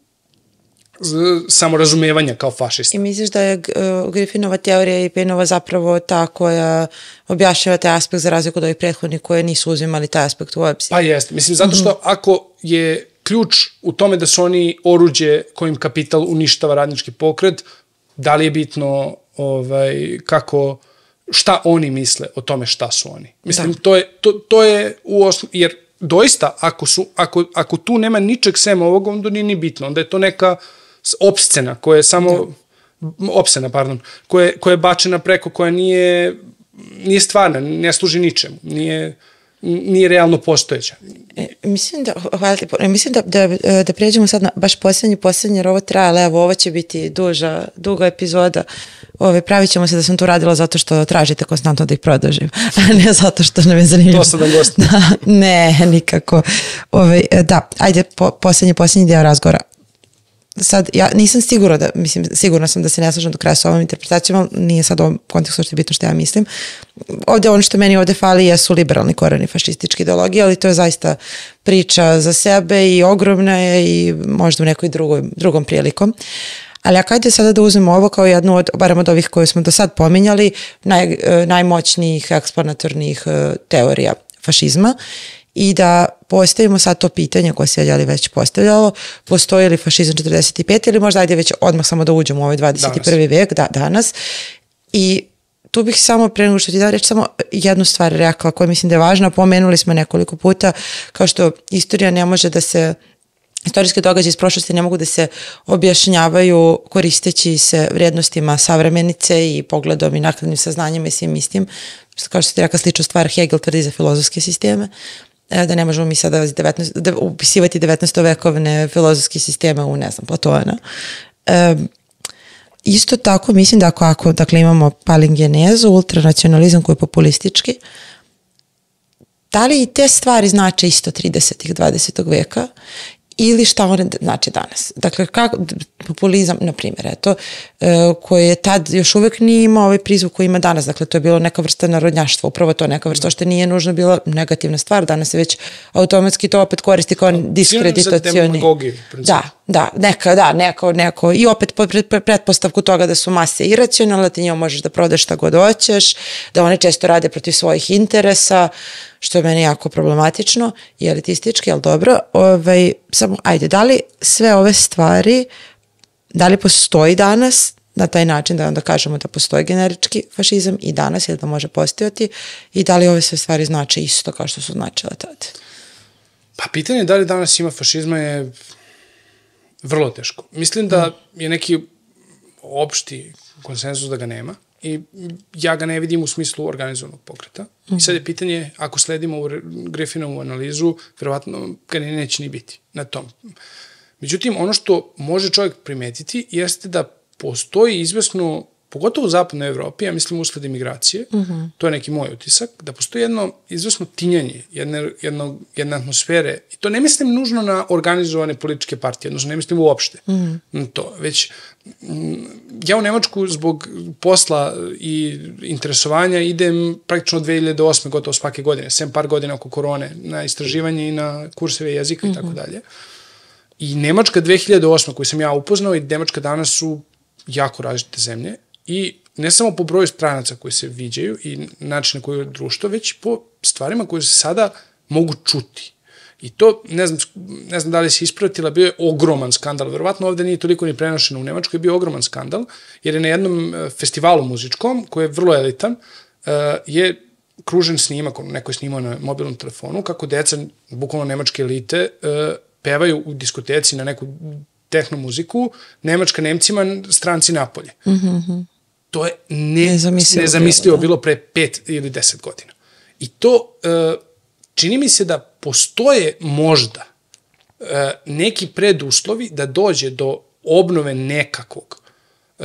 samorazumevanja kao fašista. I misliš da je uh, Griffinova teorija i Painova zapravo ta koja objašnjava taj aspekt za razliku od ovih prethodnih koje nisu uzimali taj aspekt u obzir? Pa jeste. Mislim, zato što uh-huh. ako je ključ u tome da su oni oruđe kojim kapital uništava radnički pokret, da li je bitno ovaj, kako, šta oni misle o tome šta su oni. Mislim, to je, to, to je u osnovu, jer doista, ako, su, ako, ako tu nema ničeg sem ovog, onda nije ni bitno, onda je to neka opscena koja je samo, da. opscena, pardon, koja, koja je bačena preko, koja nije, nije stvarna, ne služi ničemu, nije... nije realno postojeća. E, mislim da, hvala ti, mislim da, da, da pređemo sad na baš posljednji, posljednji, jer ovo traje, ali evo, ovo će biti duža, duga epizoda. Ove, pravit ćemo se da sam tu radila zato što tražite konstantno da ih produžim, a ne zato što nam je zanimljivo. To sam gost. Da, ne, nikako. Ove, da, ajde, po, posljednji, posljednji dio razgovora. Sad, ja nisam sigurna da, mislim, sigurna sam da se ne slažem do kraja s ovom interpretacijom, ali nije sad u ovom kontekstu što je bitno što ja mislim. Ovde ono što meni ovde fali jesu liberalni koreni fašističke ideologije, ali to je zaista priča za sebe i ogromna je i možda u nekoj drugoj, drugom prilikom. Ali ako ajde sada da uzmemo ovo kao jednu od, barem od ovih koje smo do sad pominjali, naj, najmoćnijih eksplanatornih teorija fašizma, i da postavimo sad to pitanje koje se je već postavljalo, postoji li fašizam četrdeset pet ili možda ajde već odmah samo da uđemo u ovaj dvadeset prvi vek, da, danas. I tu bih samo pre nego što ti da reći samo jednu stvar rekla koja mislim da je važna, pomenuli smo nekoliko puta, kao što istorija ne može da se, istorijske događaje iz prošlosti ne mogu da se objašnjavaju koristeći se vrijednostima savremenice i pogledom i nakladnim saznanjima i svim istim, kao što ti rekla slična stvar Hegel tvrdi za filozofske sisteme, da ne možemo mi sada da upisivati devetnaestovekovne filozofske sisteme u, ne znam, Platona. E, isto tako mislim da ako, ako dakle, imamo palingenezu, ultranacionalizam koji je populistički, da li i te stvari znače isto tridesetih dvadesetog veka ili šta one znači danas. Dakle, kako, populizam, na primjer, eto, koji je tad još uvek nije imao ovaj prizvuk koji ima danas. Dakle, to je bilo neka vrsta narodnjaštva, upravo to neka vrsta, što nije nužno bila negativna stvar. Danas se već automatski to opet koristi kao diskreditacioni. Da, da, neka, da, neko, neko. I opet pretpostavku toga da su mase iracionalne, ti njima možeš da prodaš šta god hoćeš, da one često rade protiv svojih interesa, što je meni jako problematično i elitistički, ali dobro. Ovaj, samo, ajde, da li sve ove stvari, da li postoji danas na taj način da onda kažemo da postoji generički fašizam i danas ili da može postojati i da li ove sve stvari znače isto kao što su značile tada? Pa pitanje da li danas ima fašizma je vrlo teško. Mislim da je neki opšti konsenzus da ga nema i ja ga ne vidim u smislu organizovanog pokreta. Mm-hmm. I sad je pitanje, ako sledimo ovu Griffinovu analizu, verovatno ga ne, neće ni biti na tom. Međutim, ono što može čovjek primetiti jeste da postoji izvesno pogotovo u zapadnoj Evropi, ja mislim usled imigracije, uh-huh. to je neki moj utisak, da postoji jedno izvesno tinjanje, jedne, jedno, jedne atmosfere, i to ne mislim nužno na organizovane političke partije, odnosno ne mislim uopšte uh-huh. na to, već ja u Nemačku zbog posla i interesovanja idem praktično od dve hiljade osme gotovo svake godine, sem par godina oko korone, na istraživanje i na kurseve jezika uh-huh. i tako dalje. I Nemačka dve hiljade osme koju sam ja upoznao i Nemačka danas su jako različite zemlje i ne samo po broju stranaca koji se viđaju i način na koji je društvo, već po stvarima koje se sada mogu čuti. I to, ne znam, ne znam da li se ispratila, bio je ogroman skandal. Verovatno ovde nije toliko ni prenošeno u Nemačkoj, je bio ogroman skandal, jer je na jednom festivalu muzičkom, koji je vrlo elitan, je kružen snimak, neko je snimao na mobilnom telefonu, kako deca, bukvalno nemačke elite, pevaju u diskoteci na neku tehno muziku, Nemačka Nemcima, stranci napolje. Mm-hmm. To je ne, nezamislivo, nezamislivo bilo, bilo pre pet ili deset godina. I to uh, čini mi se da postoje možda uh, neki preduslovi da dođe do obnove nekakvog, uh,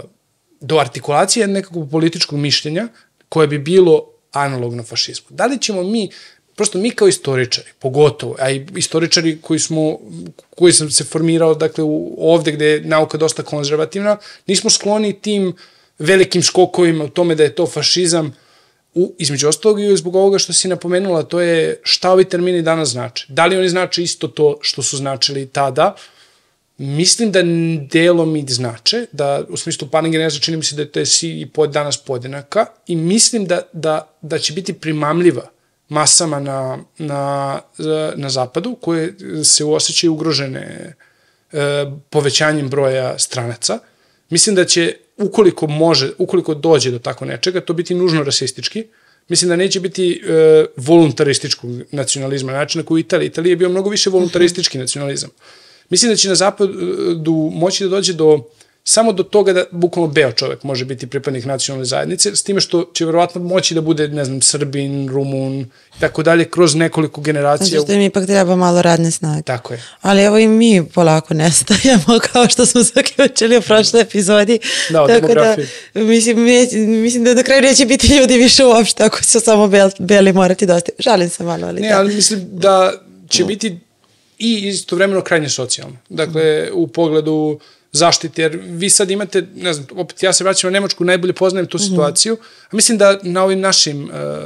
do artikulacije nekakvog političkog mišljenja koje bi bilo analogno fašizmu. Da li ćemo mi, prosto mi kao istoričari, pogotovo, a i istoričari koji smo, koji sam se formirao, dakle, u, ovde gde je nauka dosta konzervativna, nismo skloni tim velikim skokovima u tome da je to fašizam, u, između ostalog i zbog ovoga što si napomenula, to je šta ovi termini danas znače. Da li oni znače isto to što su značili tada? Mislim da delom i znače, da u smislu palingeneza čini mi se da je to si i pod danas podjednaka i mislim da, da, da će biti primamljiva masama na, na, na zapadu koje se osjećaju ugrožene e, povećanjem broja stranaca. Mislim da će, ukoliko može, ukoliko dođe do tako nečega, to biti nužno rasistički. Mislim da neće biti e, voluntarističkog nacionalizma, način na koji Italija. Italija je bio mnogo više voluntaristički nacionalizam. Mislim da će na zapadu moći da dođe do samo do toga da bukvalno beo čovek može biti pripadnik nacionalne zajednice, s time što će verovatno moći da bude, ne znam, Srbin, Rumun i tako dalje, kroz nekoliko generacija. Zato što im ipak treba malo radne snage. Tako je. Ali evo i mi polako nestajemo, kao što smo zaključili u prošloj epizodi. Da, o demografiji. Da, mislim, mislim da na kraju neće biti ljudi više uopšte, ako su samo bel, beli morati dosta. Žalim se malo, ali ne, da. ali mislim da će biti i istovremeno krajnje socijalno. Dakle, u pogledu zaštite, jer vi sad imate, ne znam, opet ja se vraćam na Nemačku, najbolje poznajem tu situaciju, a mislim da na ovim našim uh,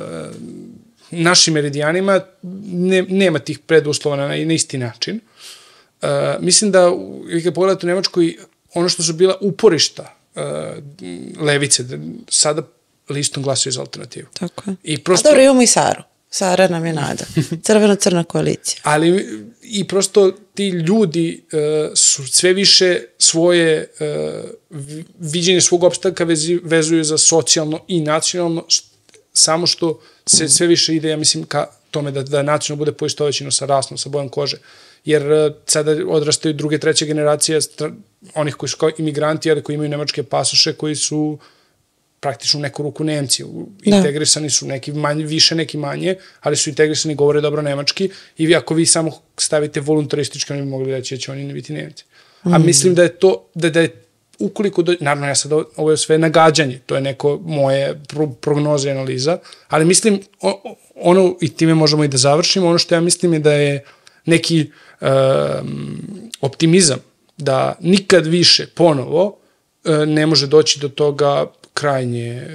našim meridijanima ne, nema tih preduslova na, na isti način. Uh, mislim da, vi kad pogledate u Nemačkoj, ono što su bila uporišta uh, levice, sada listom glasuje za alternativu. Tako je. I prosto, a dobro, imamo i Saru. Sara nam je nada. Crveno-crna koalicija. Ali i prosto ti ljudi uh, su sve više svoje uh, viđenje svog opstanka vezi, vezuju za socijalno i nacionalno, samo što se mm. sve više ide, ja mislim, ka tome da, da nacionalno bude poistovećeno sa rasnom, sa bojom kože. Jer uh, sada odrastaju druge, treće generacije onih koji su kao imigranti, ali koji imaju nemačke pasoše, koji su praktično u neku ruku Nemci, integrisani su neki manje, više, neki manje, ali su integrisani, govore dobro nemački i vi, ako vi samo stavite voluntaristički, oni bi mogli reći da će oni ne biti Nemci. Mm. A mislim da je to, da, da je ukoliko, do, naravno ja sad ovo je sve nagađanje, to je neko moje pro, prognoze i analiza, ali mislim, ono, i time možemo i da završimo, ono što ja mislim je da je neki um, optimizam, da nikad više ponovo uh, ne može doći do toga krajnje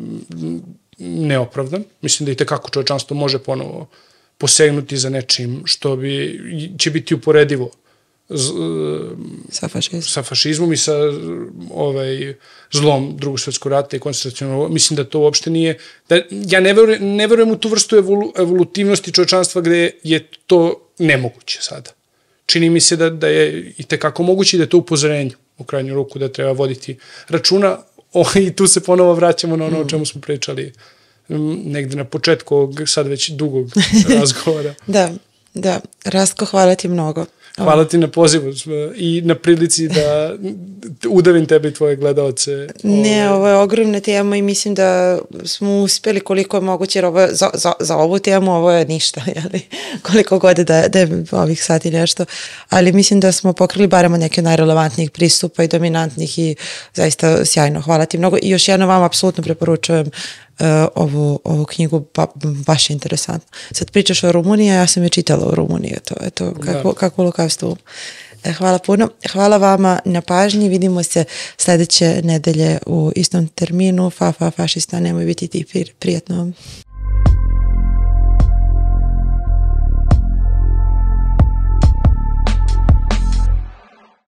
neopravdan. Mislim da i tekako čovečanstvo može ponovo posegnuti za nečim što bi, će biti uporedivo z, sa, fašizm. sa fašizmom i sa ovaj, zlom drugog svjetskog rata i koncentracionog. Mislim da to uopšte nije... Da, ja ne verujem, ne verujem u tu vrstu evolu, evolutivnosti čovečanstva gde je to nemoguće sada. Čini mi se da, da je i tekako moguće i da je to upozorenje u krajnju ruku da treba voditi računa. O, i tu se ponovo vraćamo na ono o čemu smo pričali negde na početku ovog sad već dugog razgovora. Da, da. Rastko, hvala ti mnogo. Hvala ti na pozivu i na prilici da udavim tebe i tvoje gledaoce. Ne, ovo je ogromna tema i mislim da smo uspeli koliko je moguće, jer ovo, za, za, za ovu temu ovo je ništa, jeli? Koliko god da, da je ovih sati nešto, ali mislim da smo pokrili barem neke od najrelevantnijih pristupa i dominantnih i zaista sjajno. Hvala ti mnogo i još jedno vam apsolutno preporučujem Uh, ovu, ovu knjigu, ba, baš je interesantno. Sad pričaš o Rumuniji, ja sam je čitala u Rumuniji, to, eto, kako, kako lukavstvo. E, hvala puno. Hvala vama na pažnji, vidimo se sledeće nedelje u istom terminu. Fa, fa, fašista, nemoj biti ti, prijatno vam.